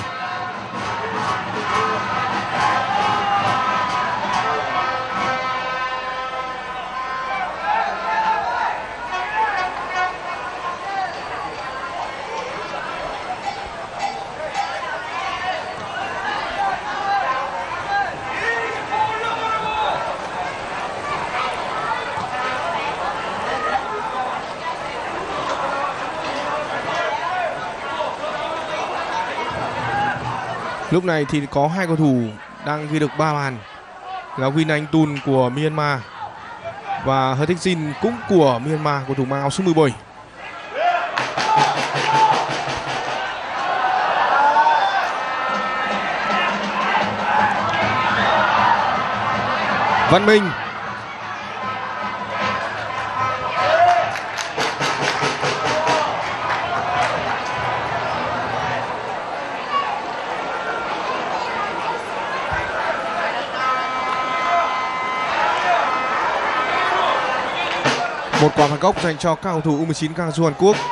Lúc này thì có 2 cầu thủ đang ghi được 3 bàn là Win Anh Tun của Myanmar và Hơ Thích Jin cũng của Myanmar, cầu thủ mang áo số 17. Văn Minh. Một quả phạt góc dành cho các cầu thủ U19 Gangju Hàn Quốc.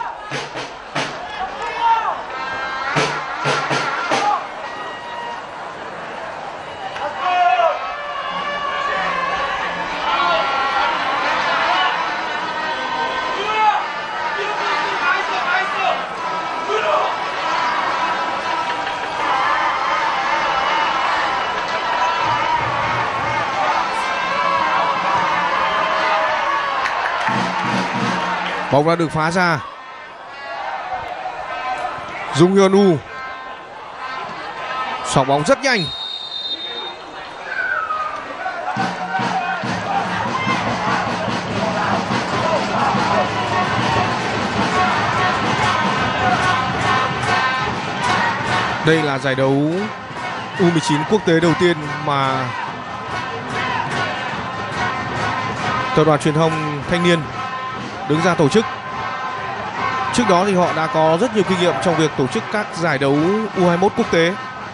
Bóng đã được phá ra. Dung Hyun Woo. Sòng bóng rất nhanh. Đây là giải đấu U19 quốc tế đầu tiên mà Tập đoàn Truyền thông Thanh niên đứng ra tổ chức. Trước đó thì họ đã có rất nhiều kinh nghiệm trong việc tổ chức các giải đấu U21 quốc tế.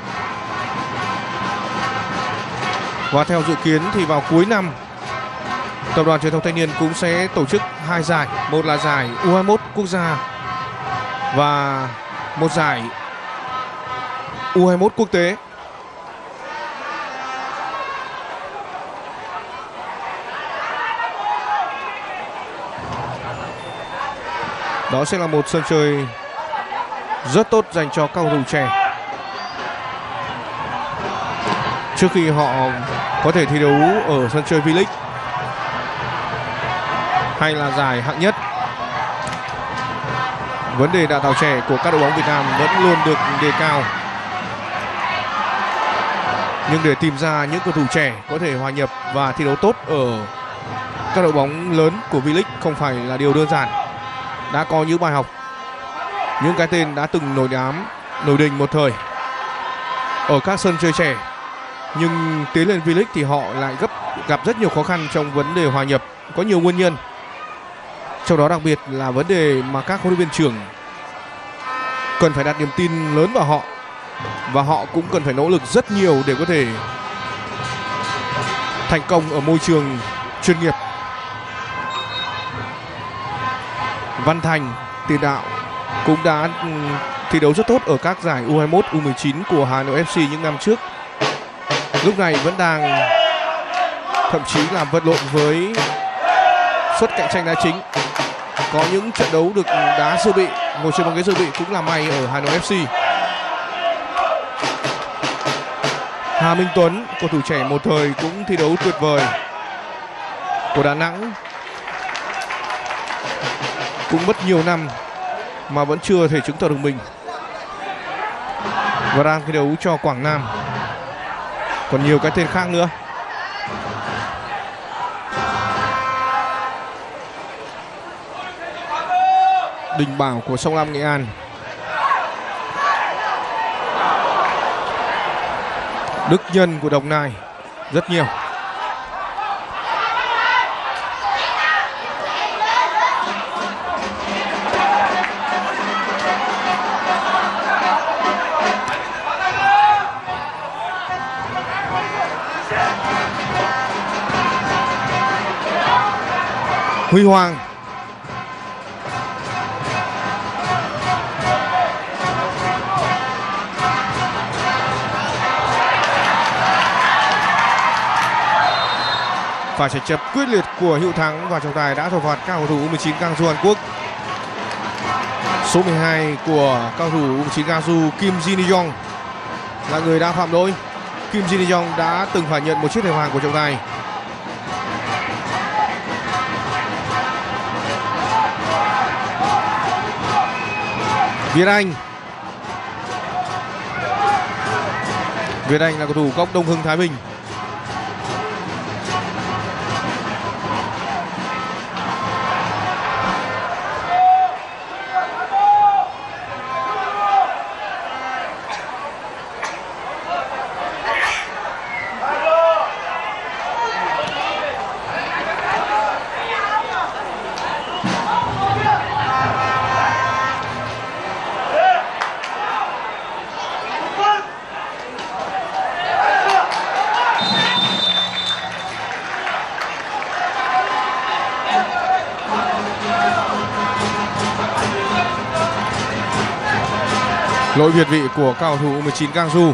Và theo dự kiến thì vào cuối năm, Tập đoàn Truyền thông Thanh niên cũng sẽ tổ chức 2 giải. Một là giải U21 quốc gia và một giải U21 quốc tế. Đó sẽ là một sân chơi rất tốt dành cho các cầu thủ trẻ trước khi họ có thể thi đấu ở sân chơi V-League hay là giải hạng nhất. Vấn đề đào tạo trẻ của các đội bóng Việt Nam vẫn luôn được đề cao. Nhưng để tìm ra những cầu thủ trẻ có thể hòa nhập và thi đấu tốt ở các đội bóng lớn của V-League không phải là điều đơn giản. Đã có những bài học, những cái tên đã từng nổi đình một thời ở các sân chơi trẻ, nhưng tiến lên V-League thì họ lại gặp rất nhiều khó khăn trong vấn đề hòa nhập. Có nhiều nguyên nhân, trong đó đặc biệt là vấn đề mà các huấn luyện viên trưởng cần phải đặt niềm tin lớn vào họ, và họ cũng cần phải nỗ lực rất nhiều để có thể thành công ở môi trường chuyên nghiệp. Văn Thành, tiền đạo, cũng đã thi đấu rất tốt ở các giải U21, U19 của Hà Nội FC những năm trước. Lúc này vẫn đang thậm chí là vật lộn với suất cạnh tranh đá chính. Có những trận đấu được đá dự bị, ngồi trên băng ghế dự bị cũng là may ở Hà Nội FC. Hà Minh Tuấn, cầu thủ trẻ một thời cũng thi đấu tuyệt vời của Đà Nẵng, cũng mất nhiều năm mà vẫn chưa thể chứng tỏ được mình và đang thi đấu cho Quảng Nam. Còn nhiều cái tên khác nữa. Đình Bảo của Sông Lam Nghệ An, Đức Nhân của Đồng Nai, rất nhiều. Huy Hoàng, pha chạy chấp quyết liệt của Hữu Thắng và trọng tài đã thổi phạt các cầu thủ U19 Gangju Hàn Quốc. Số 12 của cầu thủ U19 Gangju Kim Jin Yong là người đã phạm lỗi. Kim Jin Yong đã từng phải nhận một chiếc thẻ vàng của trọng tài. Việt Anh là cầu thủ góc Đông Hưng Thái Bình. Lỗi việt vị của cầu thủ U19 Gangju.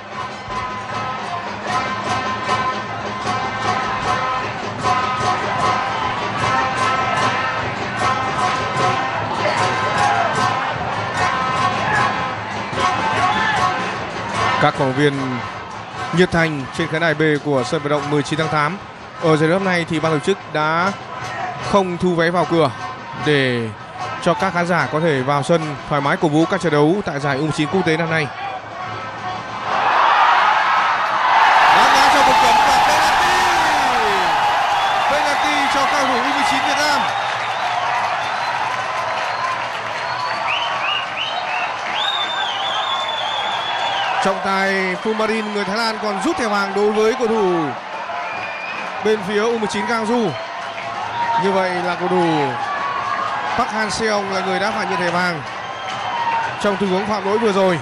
Các cổ động viên nhiệt thành trên khán đài B của sân vận động 19 tháng 8. Ở giải đấu hôm nay thì ban tổ chức đã không thu vé vào cửa để cho các khán giả có thể vào sân thoải mái cổ vũ các trận đấu tại giải U19 quốc tế năm nay. Đá ngã cho một cấm và penalty cho cao thủ U19 Việt Nam. Trọng tài Fumarin người Thái Lan còn rút thẻ vàng đối với cầu thủ bên phía U19 Gwangju. Như vậy là cầu thủ Park Han-seong là người đã phải nhận thẻ vàng trong tình huống phạm lỗi vừa rồi.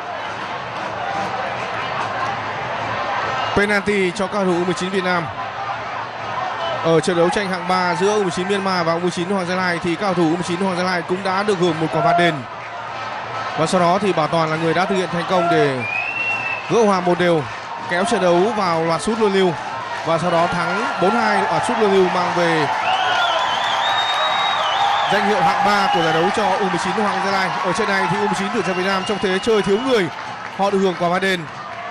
Penalty cho cao thủ U19 Việt Nam. Ở trận đấu tranh hạng 3 giữa U19 Myanmar và U19 Hoàng Gia Lai thì cao thủ U19 Hoàng Gia Lai cũng đã được hưởng một quả phạt đền. Và sau đó thì Bảo Toàn là người đã thực hiện thành công để gỡ hòa một đều, kéo trận đấu vào loạt sút luân lưu và sau đó thắng 4-2 ở sút luân lưu, mang về danh hiệu hạng 3 của giải đấu cho U19 Hoàng Gia Lai. Ở trận này thì U19 tuyển Việt Nam trong thế chơi thiếu người, họ được hưởng quả phạt đền.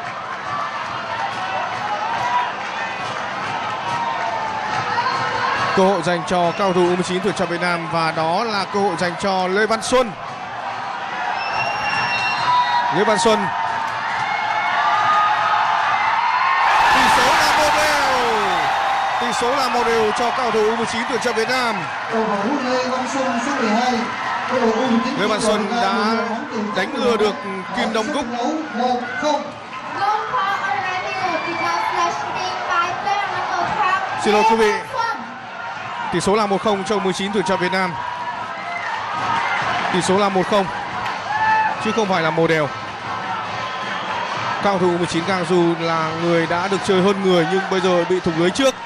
Cơ hội dành cho cao thủ U19 tuyển Việt Nam và đó là cơ hội dành cho Lê Văn Xuân. Lê Văn Xuân. Tỷ số là 1-0. Tỷ số là 1-0 cho cao thủ U19 tuyển Việt Nam. Cầu thủ Lê Văn Xuân số 12. Lê Văn Xuân đã đánh lừa được Kim Đông Cúc. 1-0. Xin lỗi quý vị. Tỷ số là 1-0 cho U19 tuyển Việt Nam. Tỷ số là 1-0 chứ không phải là 1-0. Cao thủ U19 Gwangju là người đã được chơi hơn người nhưng bây giờ bị thủng lưới trước.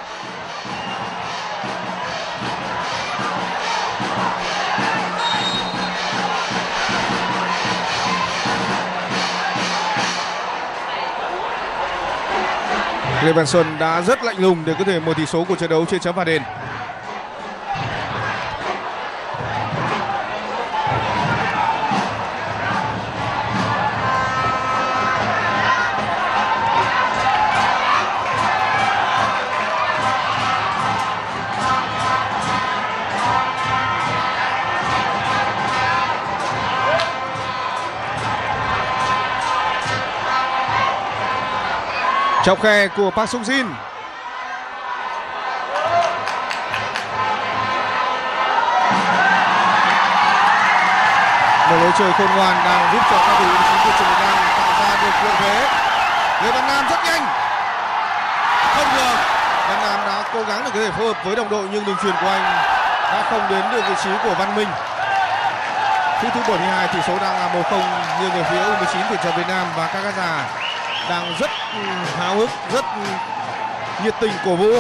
Lê Văn Xuân đã rất lạnh lùng để có thể mở tỷ số của trận đấu trên chấm phạt đền. Chọc khe của Park Sung Jin. Một lối chơi khôn ngoan đang giúp cho các thủ U19 tuyển Việt Nam tạo ra được lợi thế. Lê Văn Nam rất nhanh. Không ngờ Văn Nam đã cố gắng để có thể phối hợp với đồng đội nhưng đường chuyền của anh đã không đến được vị trí của Văn Minh. Phút thứ 72 tỷ số đang là 1-0 nghiêng về phía U19 tuyển Việt Nam và các khán giả đang rất háo hức, rất nhiệt tình cổ vũ.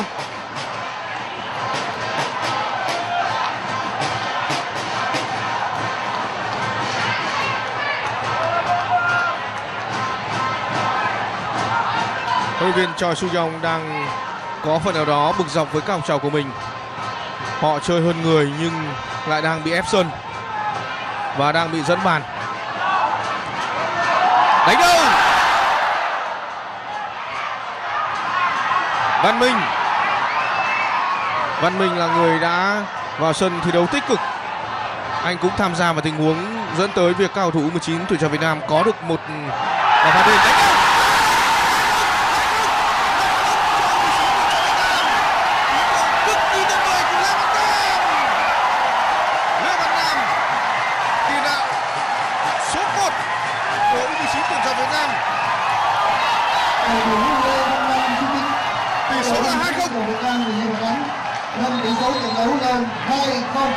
Huấn luyện viên Choi Soo-young đang có phần nào đó bực dọc với các học trò của mình. Họ chơi hơn người nhưng lại đang bị ép sân và đang bị dẫn bàn. Đánh đâu? Văn Minh là người đã vào sân thi đấu tích cực. Anh cũng tham gia vào tình huống dẫn tới việc cao thủ U19 tuyển Việt Nam có được một quả phạt đền. Đánh đâu? Cực kỳ tuyệt vời của Lê Văn Nam. Tiền đạo số 1 của U19 tuyển Việt Nam. Tỷ số là 2-0. Nâng tỷ số trận đấu lên 2-0.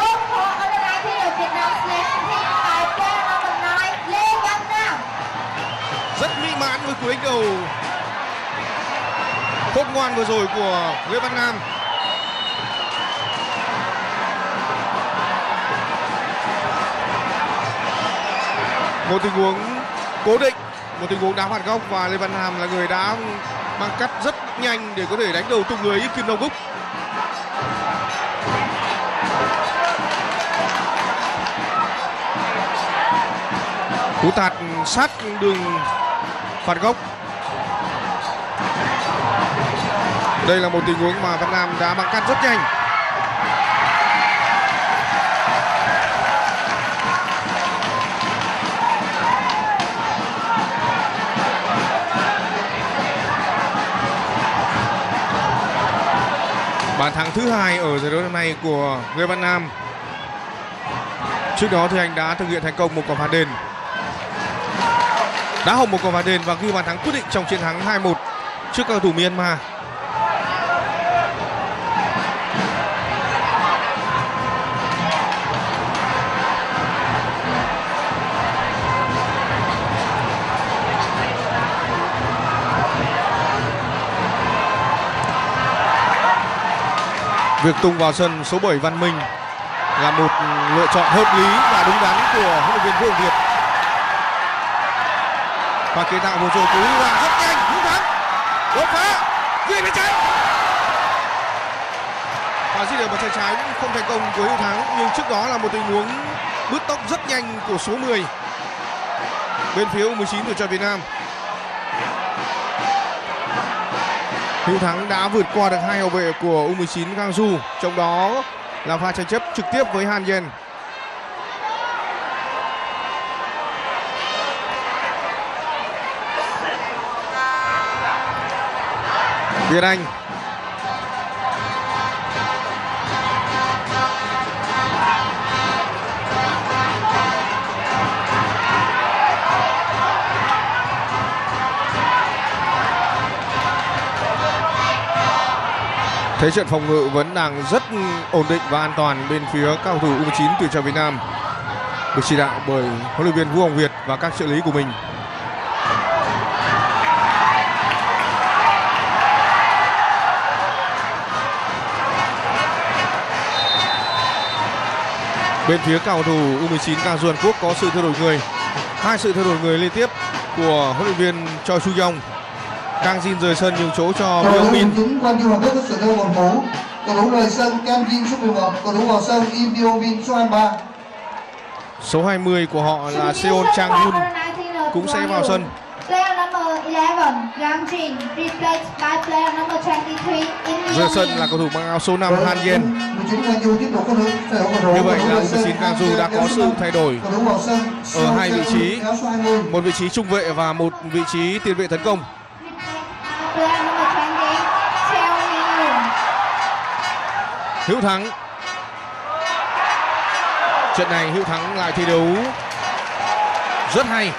Rất mỹ mãn với cú đánh đầu khôn ngoan vừa rồi của Lê Văn Nam. Một tình huống cố định, một tình huống đá phạt góc và Lê Văn Nam là người đã mang cắt rất nhanh để có thể đánh đầu tung lưới Kim Đông Cúc. Cú tạt sát đường phạt góc. Đây là một tình huống mà Văn Nam đã mang cắt rất nhanh. thứ hai ở giải đấu năm nay của người Việt Nam. Trước đó thì anh đã thực hiện thành công một quả phạt đền, đá hồng một quả phạt đền và ghi bàn thắng quyết định trong chiến thắng 2-1 trước các cầu thủ Myanmar. Việc tung vào sân số 7 Văn Minh là một lựa chọn hợp lý và đúng đắn của huấn luyện viên Vũ Hồng Việt. Và kiến tạo vừa rồi cú là rất nhanh, Hữu Thắng đột phá, ghi bên trái. Và dứt điểm vào chân trái không thành công của Hữu Thắng, nhưng trước đó là một tình huống bứt tốc rất nhanh của số 10 bên phía U19 tuyển chọn Việt Nam. Hữu Thắng đã vượt qua được hai hậu vệ của U19 Gwangju, trong đó là pha tranh chấp trực tiếp với Han Yen. Việt Anh thế trận phòng ngự vẫn đang rất ổn định và an toàn bên phía các cầu thủ U19 tuyển chọn Việt Nam, được chỉ đạo bởi huấn luyện viên Vũ Hồng Việt và các trợ lý của mình. Bên phía cầu thủ U19 Gwangju Hàn Quốc có sự thay đổi người, hai sự thay đổi người liên tiếp của huấn luyện viên Choi Su Yong. Kang Jin rời sân nhường chỗ cho Byung Min. Gwangju Hàn Quốc có sự thay đổi cầu thủ. Cầu thủ rời sân Kang Jin số 11, cầu thủ vào sân Im Byung Min số 23. Số 20 của họ là Seon Chang Hun cũng sẽ vào sân. Player number 11, Kang Jin, replaced by player number 23, Im Rời Byung sân Min. là cầu thủ mang áo số 5 Han Yen. Như vậy là U19 Gwangju đã có sự thay đổi ở hai vị trí, một vị trí trung vệ và một vị trí tiền vệ tấn công. Player number 20, Seo Min-yoon. Hữu Thắng. Trận này Hữu Thắng lại thi đấu rất hay.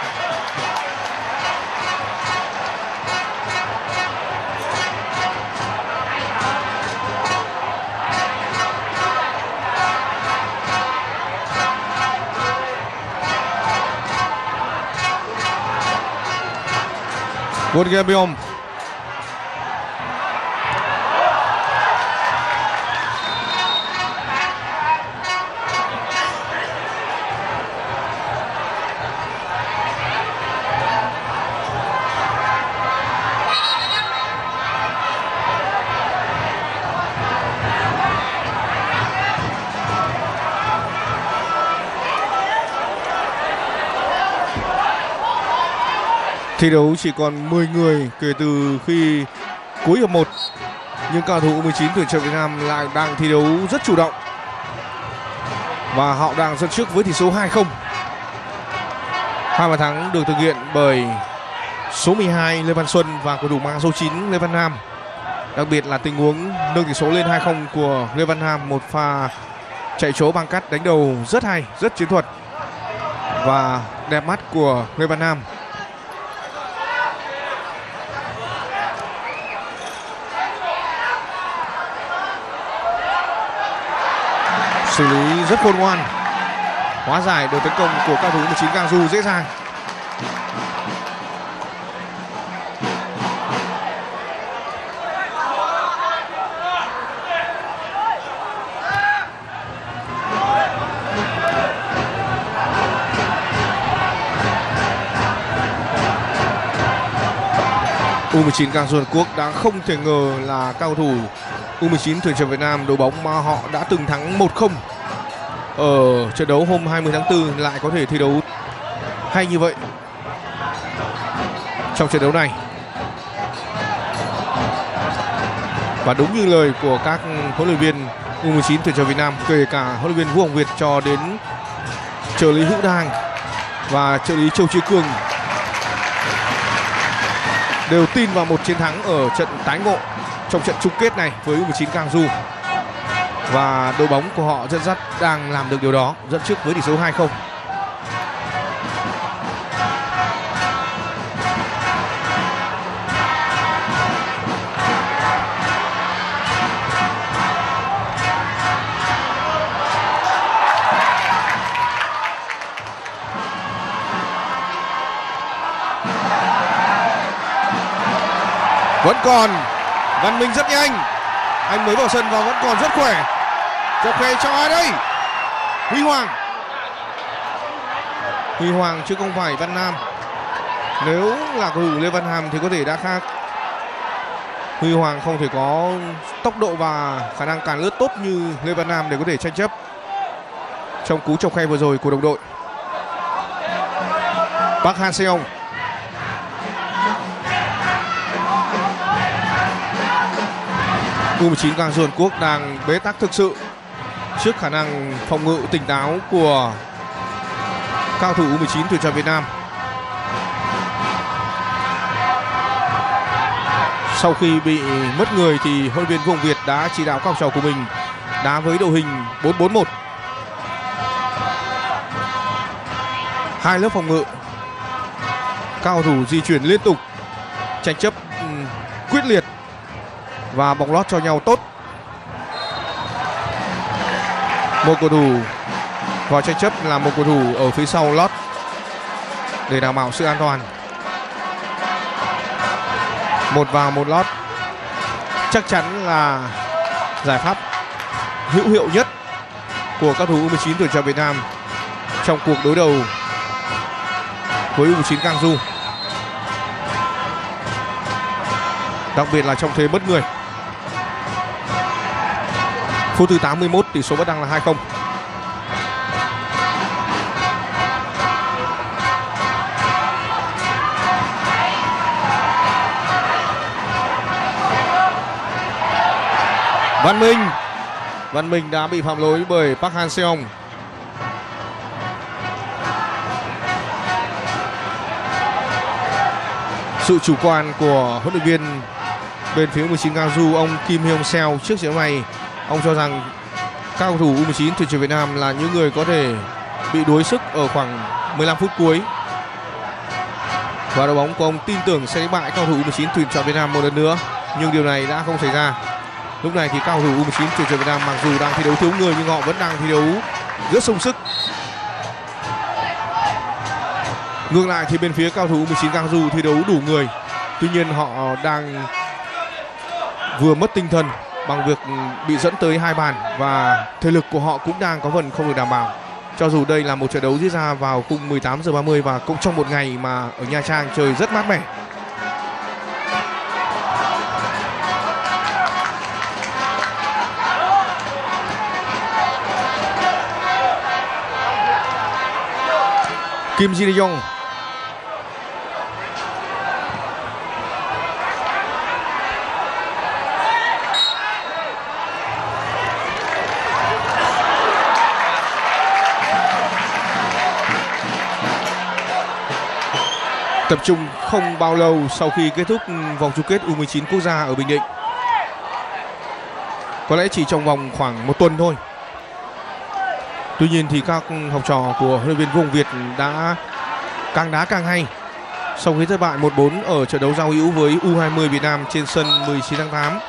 Wongebyom. Thi đấu chỉ còn 10 người kể từ khi cuối hiệp 1, nhưng cầu thủ U19 tuyển chọn Việt Nam lại đang thi đấu rất chủ động và họ đang dẫn trước với tỷ số 2-0. Hai bàn thắng được thực hiện bởi số 12 Lê Văn Xuân và cầu thủ mang số 9 Lê Văn Nam. Đặc biệt là tình huống nâng tỷ số lên 2-0 của Lê Văn Nam, một pha chạy chỗ băng cắt đánh đầu rất hay, rất chiến thuật và đẹp mắt của Lê Văn Nam. Xử lý rất khôn ngoan, hóa giải được tấn công của cầu thủ U19 Gwangju dễ dàng. U19 Gwangju Hàn Quốc đã không thể ngờ là cầu thủ U19 tuyển chọn Việt Nam đội bóng mà họ đã từng thắng 1-0 ở trận đấu hôm 20 tháng 4 lại có thể thi đấu hay như vậy trong trận đấu này. Và đúng như lời của các huấn luyện viên U19 tuyển chọn Việt Nam, kể cả huấn luyện viên Vũ Hồng Việt cho đến trợ lý Hữu Đang và trợ lý Châu Chí Cường, đều tin vào một chiến thắng ở trận tái ngộ trong trận chung kết này với U19 Gwangju. Và đội bóng của họ dẫn dắt đang làm được điều đó, dẫn trước với tỷ số 2-0. Vẫn còn Văn Minh rất nhanh, anh mới vào sân và vẫn còn rất khỏe. Rất khỏe cho ai đây? Huy Hoàng chứ không phải Văn Nam. Nếu là cầu thủ Lê Văn Hàm thì có thể đã khác. Huy Hoàng không thể có tốc độ và khả năng cản lướt tốt như Lê Văn Nam để có thể tranh chấp trong cú chọc khe vừa rồi của đồng đội. Park Han-seong. U19 Gwangju Hàn Quốc đang bế tắc thực sự trước khả năng phòng ngự tỉnh táo của cao thủ U19 tuyển chọn Việt Nam. Sau khi bị mất người thì huấn luyện viên Vũ Hồng Việt đã chỉ đạo các học trò của mình đá với đội hình 4-4-1. Hai lớp phòng ngự, các cầu thủ di chuyển liên tục, tranh chấp quyết liệt và bóng lót cho nhau tốt. Một cầu thủ vào tranh chấp là một cầu thủ ở phía sau lót để đảm bảo sự an toàn. Một vào một lót chắc chắn là giải pháp hữu hiệu nhất của các thủ U19 tuyển chọn Việt Nam trong cuộc đối đầu với U19 Gwangju, đặc biệt là trong thế mất người. Phút thứ 81, tỷ số vẫn đang là 2-0. Văn Minh đã bị phạm lỗi bởi Park Han-seong. Sự chủ quan của huấn luyện viên bên phía U19 Gwangju, ông Kim Hyung Seo, trước trận này ông cho rằng các cầu thủ U19 tuyển chọn Việt Nam là những người có thể bị đuối sức ở khoảng 15 phút cuối. Và đội bóng của ông tin tưởng sẽ đánh bại các cầu thủ U19 tuyển chọn Việt Nam một lần nữa, nhưng điều này đã không xảy ra. Lúc này thì các cầu thủ U19 tuyển chọn Việt Nam mặc dù đang thi đấu thiếu người nhưng họ vẫn đang thi đấu rất sung sức. Ngược lại thì bên phía cao thủ U19 Gwangju thi đấu đủ người, tuy nhiên họ đang vừa mất tinh thần bằng việc bị dẫn tới 2 bàn và thể lực của họ cũng đang có phần không được đảm bảo. Cho dù đây là một trận đấu diễn ra vào khung 18h30 và cũng trong một ngày mà ở Nha Trang trời rất mát mẻ. Kim Ji-young. Tập trung không bao lâu sau khi kết thúc vòng chung kết U19 quốc gia ở Bình Định. Có lẽ chỉ trong vòng khoảng 1 tuần thôi. Tuy nhiên thì các học trò của huấn luyện viên Vũ Hồng Việt đã càng đá càng hay. Sau khi thất bại 1-4 ở trận đấu giao hữu với U20 Việt Nam trên sân 19 tháng 8.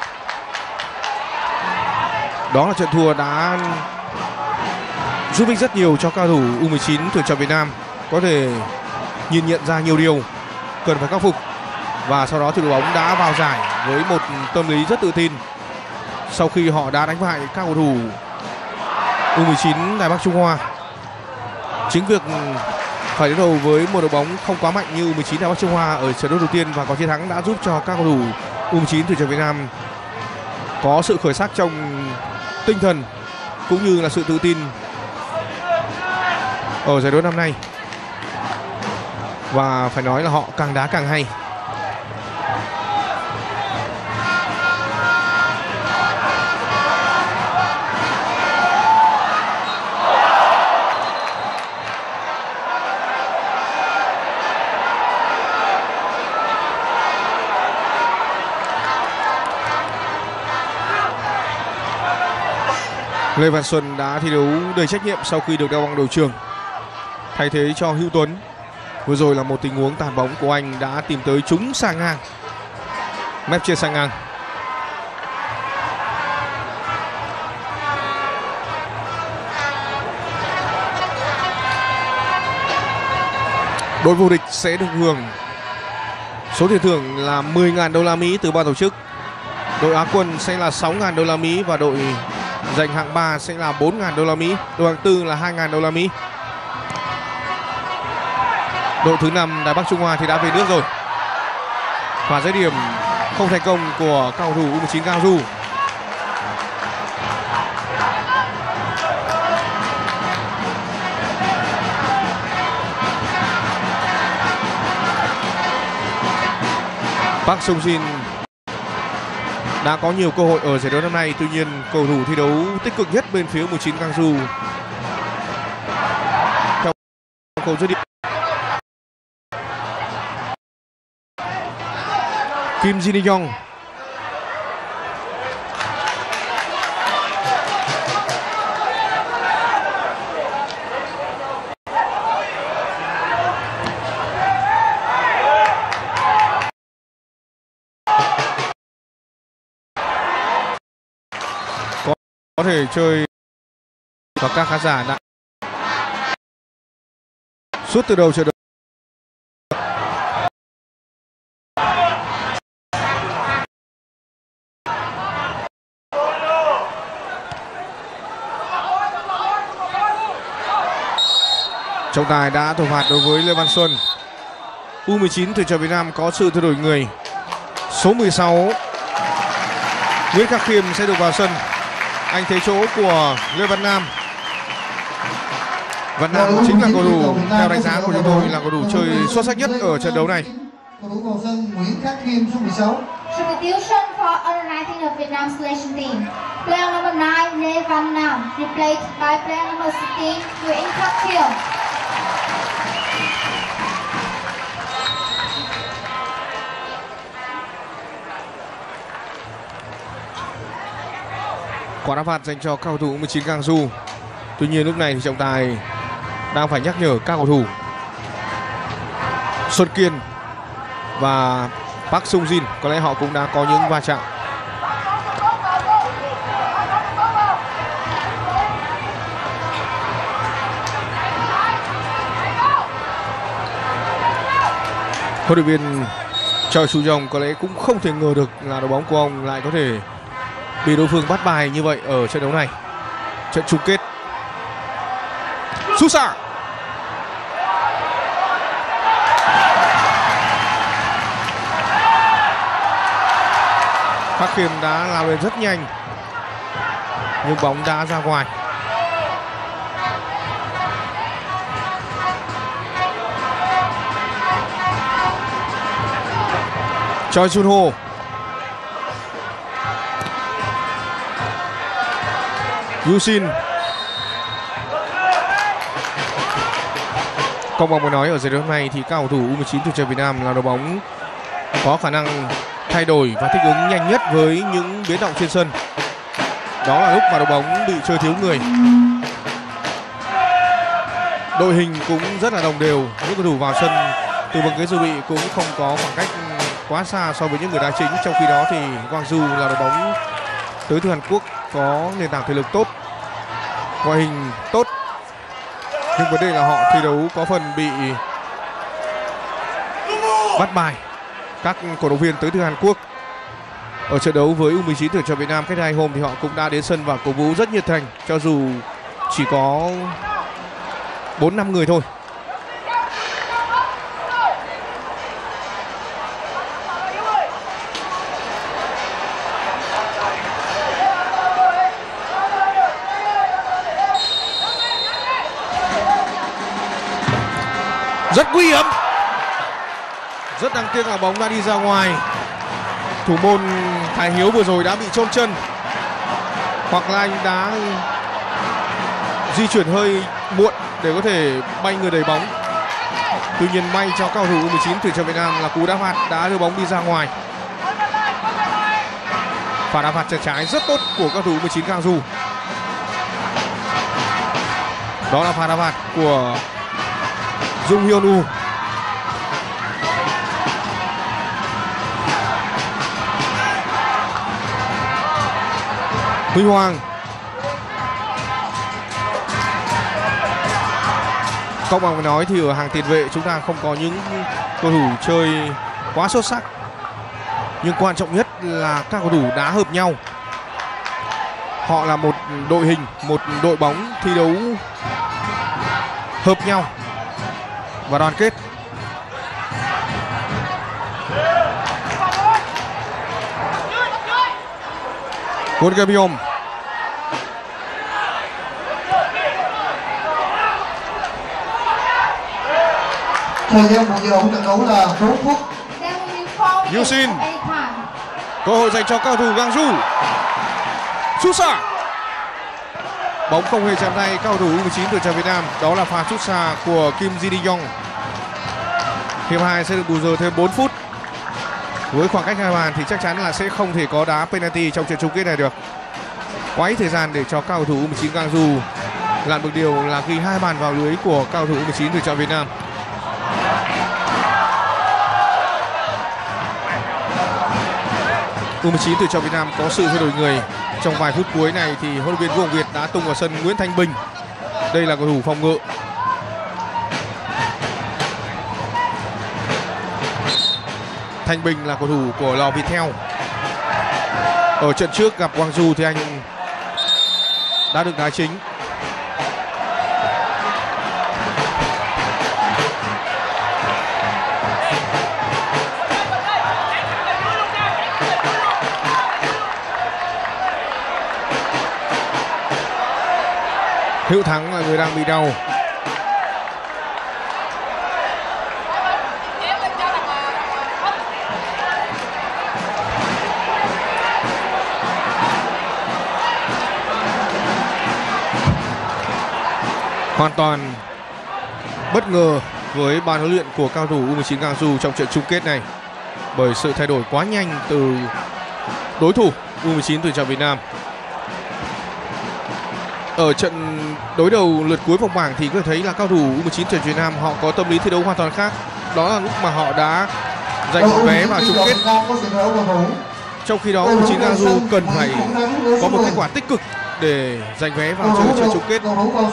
Đó là trận thua đã giúp ích rất nhiều cho cao thủ U19 tuyển chọn Việt Nam có thể nhìn nhận ra nhiều điều cần phải khắc phục. Và sau đó thì đội bóng đã vào giải với một tâm lý rất tự tin sau khi họ đã đánh bại các cầu thủ U19 Đài Bắc Trung Hoa. Chính việc phải đối đầu với một đội bóng không quá mạnh như U19 Đài Bắc Trung Hoa ở trận đấu đầu tiên và có chiến thắng đã giúp cho các cầu thủ U19 tuyển chọn Việt Nam có sự khởi sắc trong tinh thần cũng như là sự tự tin ở giải đấu năm nay. Và phải nói là họ càng đá càng hay. Lê Văn Xuân đã thi đấu đầy trách nhiệm sau khi được đeo băng đội trưởng, thay thế cho Hữu Tuấn. Vừa rồi là một tình huống tạt bóng của anh đã tìm tới trúng sang ngang, mép trên sang ngang. Đội vô địch sẽ được hưởng số tiền thưởng là 10.000 đô la Mỹ từ ban tổ chức. Đội Á quân sẽ là 6.000 đô la Mỹ và đội giành hạng 3 sẽ là 4.000 đô la Mỹ. Đội hạng 4 là 2.000 đô la Mỹ. Đội thứ 5 Đài Bắc Trung Hoa thì đã về nước rồi. Và dứt điểm không thành công của cầu thủ U19 Gwangju. Park Sung-jin đã có nhiều cơ hội ở giải đấu năm nay, tuy nhiên cầu thủ thi đấu tích cực nhất bên phía U19 Gwangju theo cầu dứt điểm. Kim Jin-young có thể chơi và các khán giả đã suốt từ đầu trận đấu. Trọng tài đã thổi phạt đối với Lê Văn Xuân. U19 tuyển chọn Việt Nam có sự thay đổi người. Số 16 Nguyễn Khắc Khiêm sẽ được vào sân. Anh thấy chỗ của Lê Văn Nam. Văn Nam chính là cầu thủ theo đánh giá của chúng tôi là cầu thủ chơi xuất sắc nhất ở trận đấu này. Cầu thủ vào sân Nguyễn Khắc Khiêm số 16. Substitution for under 19 of Vietnam selection team. Player number 9 Lê Văn Nam replaced by player number 16 Nguyễn Khắc Khiêm. Quả đá phạt dành cho cầu thủ U19 Gwangju. Tuy nhiên lúc này thì trọng tài đang phải nhắc nhở các cầu thủ Xuân Kiên và Park Sung-jin, có lẽ họ cũng đã có những va chạm. Huấn luyện viên Choi Su-jong có lẽ cũng không thể ngờ được là đội bóng của ông lại có thể bị đối phương bắt bài như vậy ở trận đấu này, trận chung kết. Sút xa. Khắc Khiêm đã lao lên rất nhanh nhưng bóng đã ra ngoài. Choi Sun-ho. Yusin. Công bằng muốn nói ở giải đấu này thì các cầu thủ U19 tuyển chọn Việt Nam là đội bóng có khả năng thay đổi và thích ứng nhanh nhất với những biến động trên sân. Đó là lúc mà đội bóng bị chơi thiếu người. Đội hình cũng rất là đồng đều, những cầu thủ vào sân từ bậc ghế dự bị cũng không có khoảng cách quá xa so với những người đá chính. Trong khi đó thì Gwangju là đội bóng tới từ Hàn Quốc, có nền tảng thể lực tốt, ngoại hình tốt, nhưng vấn đề là họ thi đấu có phần bị bắt bài các cổ động viên tới từ Hàn Quốc. Ở trận đấu với U19 tuyển chọn Việt Nam cách 2 hôm thì họ cũng đã đến sân và cổ vũ rất nhiệt thành, cho dù chỉ có 4-5 người thôi. Rất nguy hiểm, rất đáng tiếc là bóng đã đi ra ngoài. Thủ môn Thái Hiếu vừa rồi đã bị chôn chân, hoặc là anh đã di chuyển hơi muộn để có thể bay người đẩy bóng. Tuy nhiên may cho cầu thủ U19 tuyển chọn Việt Nam là cú đá phạt đã đưa bóng đi ra ngoài. Pha đá phạt chân trái rất tốt của cầu thủ U19 Gwangju. Đó là pha đá phạt của Jung Hyun Woo. Huy Hoàng. Công bằng mà nói thì ở hàng tiền vệ chúng ta không có những cầu thủ chơi quá xuất sắc, nhưng quan trọng nhất là các cầu thủ đá hợp nhau. Họ là một đội hình, một đội bóng thi đấu hợp nhau và đoàn kết. Quân Gamiom. Thời gian của dự trận đấu là 4 phút. Yusin. Cơ hội dành cho cao thủ Gwangju. Sút xa. Bóng không hề chạm tay cao thủ U19 tuyển trò Việt Nam. Đó là pha sút xa của Kim Ji Yong. Hiệp 2 sẽ được bù giờ thêm 4 phút. Với khoảng cách hai bàn thì chắc chắn là sẽ không thể có đá penalty trong trận chung kết này được. Quá ít thời gian để cho cao thủ U19 Gwangju làm được điều là ghi 2 bàn vào lưới của cao thủ U19 tuyển trò Việt Nam. U19 tuyển trò Việt Nam có sự thay đổi người. Trong vài phút cuối này thì huấn luyện viên Vũ Hồng Việt đã tung vào sân Nguyễn Thanh Bình. Đây là cầu thủ phòng ngự. Thanh Bình là cầu thủ của Lò Viettel. Ở trận trước gặp Gwangju thì anh đã được đá chính. Hữu Thắng là người đang bị đau. Hoàn toàn bất ngờ với ban huấn luyện của cao thủ U19 Gwangju trong trận chung kết này, bởi sự thay đổi quá nhanh từ đối thủ U19 tuyển trò Việt Nam. Ở trận đối đầu lượt cuối vòng bảng thì có thể thấy là cao thủ U19 tuyển Việt Nam họ có tâm lý thi đấu hoàn toàn khác. Đó là lúc mà họ đã giành vé vào chung kết. Trong khi đó U19 Gwangju cần phải có một kết quả tích cực để giành vé vào trận chung kết.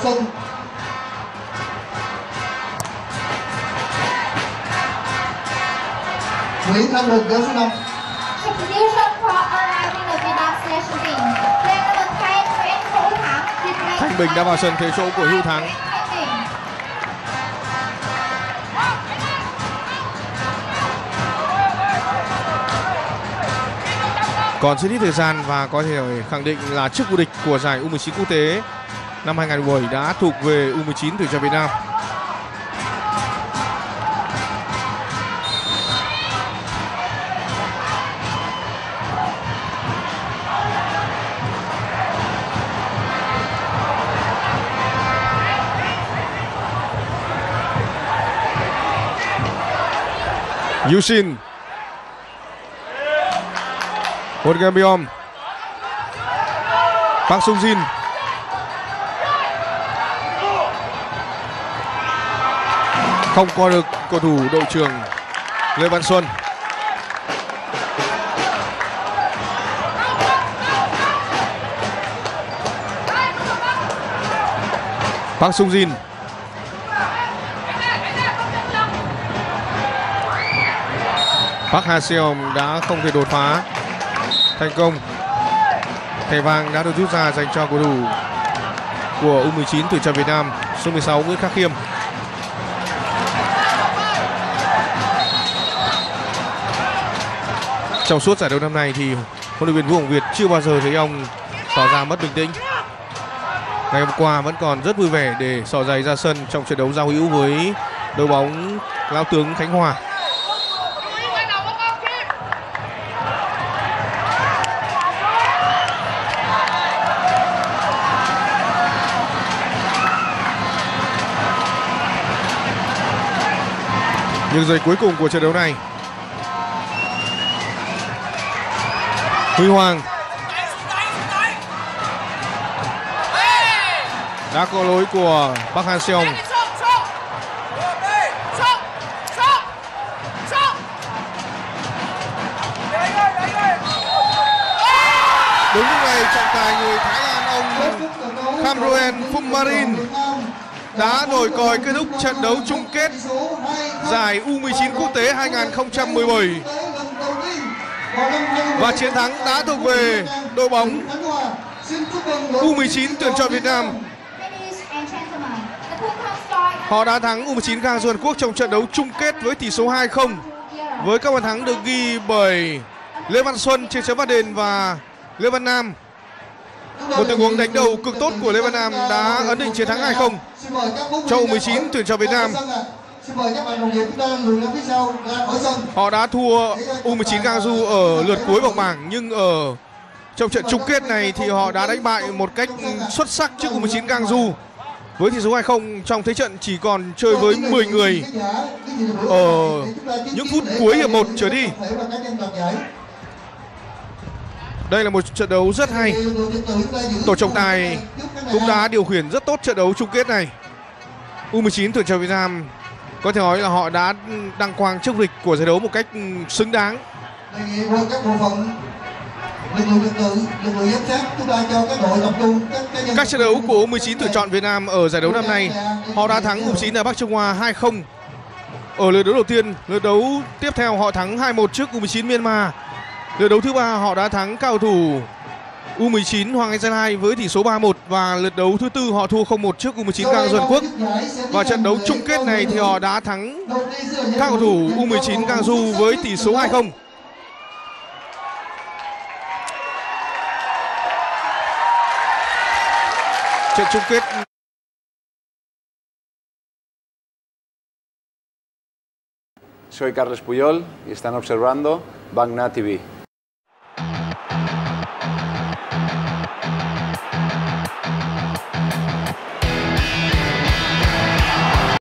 Nguyễn Thanh Bình số 5. Thanh Bình đã vào sân thế chỗ của Hữu Thắng. Còn rất ít thời gian và có thể khẳng định là chức vô địch của giải U19 quốc tế năm 2017 đã thuộc về U19 tuyển trò Việt Nam. Yusin, Won Gamiom, Park Sung Jin, không qua được cầu thủ đội trưởng Lê Văn Xuân. Park Sung Jin, Park Ha-seong đã không thể đột phá thành công. Thẻ vàng đã được rút ra dành cho cầu thủ của U19 tuyển trò Việt Nam số 16 Nguyễn Khắc Khiêm. Trong suốt giải đấu năm nay thì huấn luyện viên Vũ Hồng Việt chưa bao giờ thấy ông tỏ ra mất bình tĩnh. Ngày hôm qua vẫn còn rất vui vẻ để xỏ giày ra sân trong trận đấu giao hữu với đội bóng Lão Tướng Khánh Hòa. Nhưng giây cuối cùng của trận đấu này, Huy Hoàng Đã có lỗi của Park Han-seong. Đúng lúc này trọng tài người Thái Lan ông Kamroen Phummarin đã nổi còi kết thúc trận đấu chung kết giải U19 quốc tế 2017 và chiến thắng đã thuộc về đội bóng U19 tuyển chọn Việt Nam. Họ đã thắng U19 Gangju Hàn Quốc trong trận đấu chung kết với tỷ số 2-0 với các bàn thắng được ghi bởi Lê Văn Xuân trên chấm phạt đền và Lê Văn Nam. Một tình huống đánh đầu cực tốt của Lê Văn Nam đã ấn định chiến thắng 2-0 cho U19 tuyển chọn Việt Nam. Họ đã thua U19 Gangju ở lượt cuối vòng bảng, nhưng ở trong trận chung kết này thì họ đã đánh bại một cách xuất sắc trước U19 Gangju với tỷ số 2-0 trong thế trận chỉ còn chơi với 10 người ở những phút cuối hiệp 1 trở đi. Đây là một trận đấu rất hay. Tổ trọng tài cũng đã điều khiển rất tốt trận đấu chung kết này. U19 tuyển chọn Việt Nam có thể nói là họ đã đăng quang chức lịch của giải đấu một cách xứng đáng. Các trận đấu của U19 tuyển chọn Việt Nam ở giải đấu năm nay, họ đã thắng U19 ở Bắc Trung Hoa 2-0 ở lượt đấu đầu tiên. Lượt đấu tiếp theo họ thắng 2-1 trước U19 Myanmar. Lượt đấu thứ ba họ đã thắng cao thủ U19 Hoàng Anh Gia Lai với tỷ số 3-1 và lượt đấu thứ tư họ thua 0-1 trước U19 Gangju Hàn Quốc. Và trận đấu chung kết này thì họ đã thắng các cầu thủ U19 Gangju với tỷ số 2-0. Trận chung kết Soy Carles Puyol y están observando Bagna TV.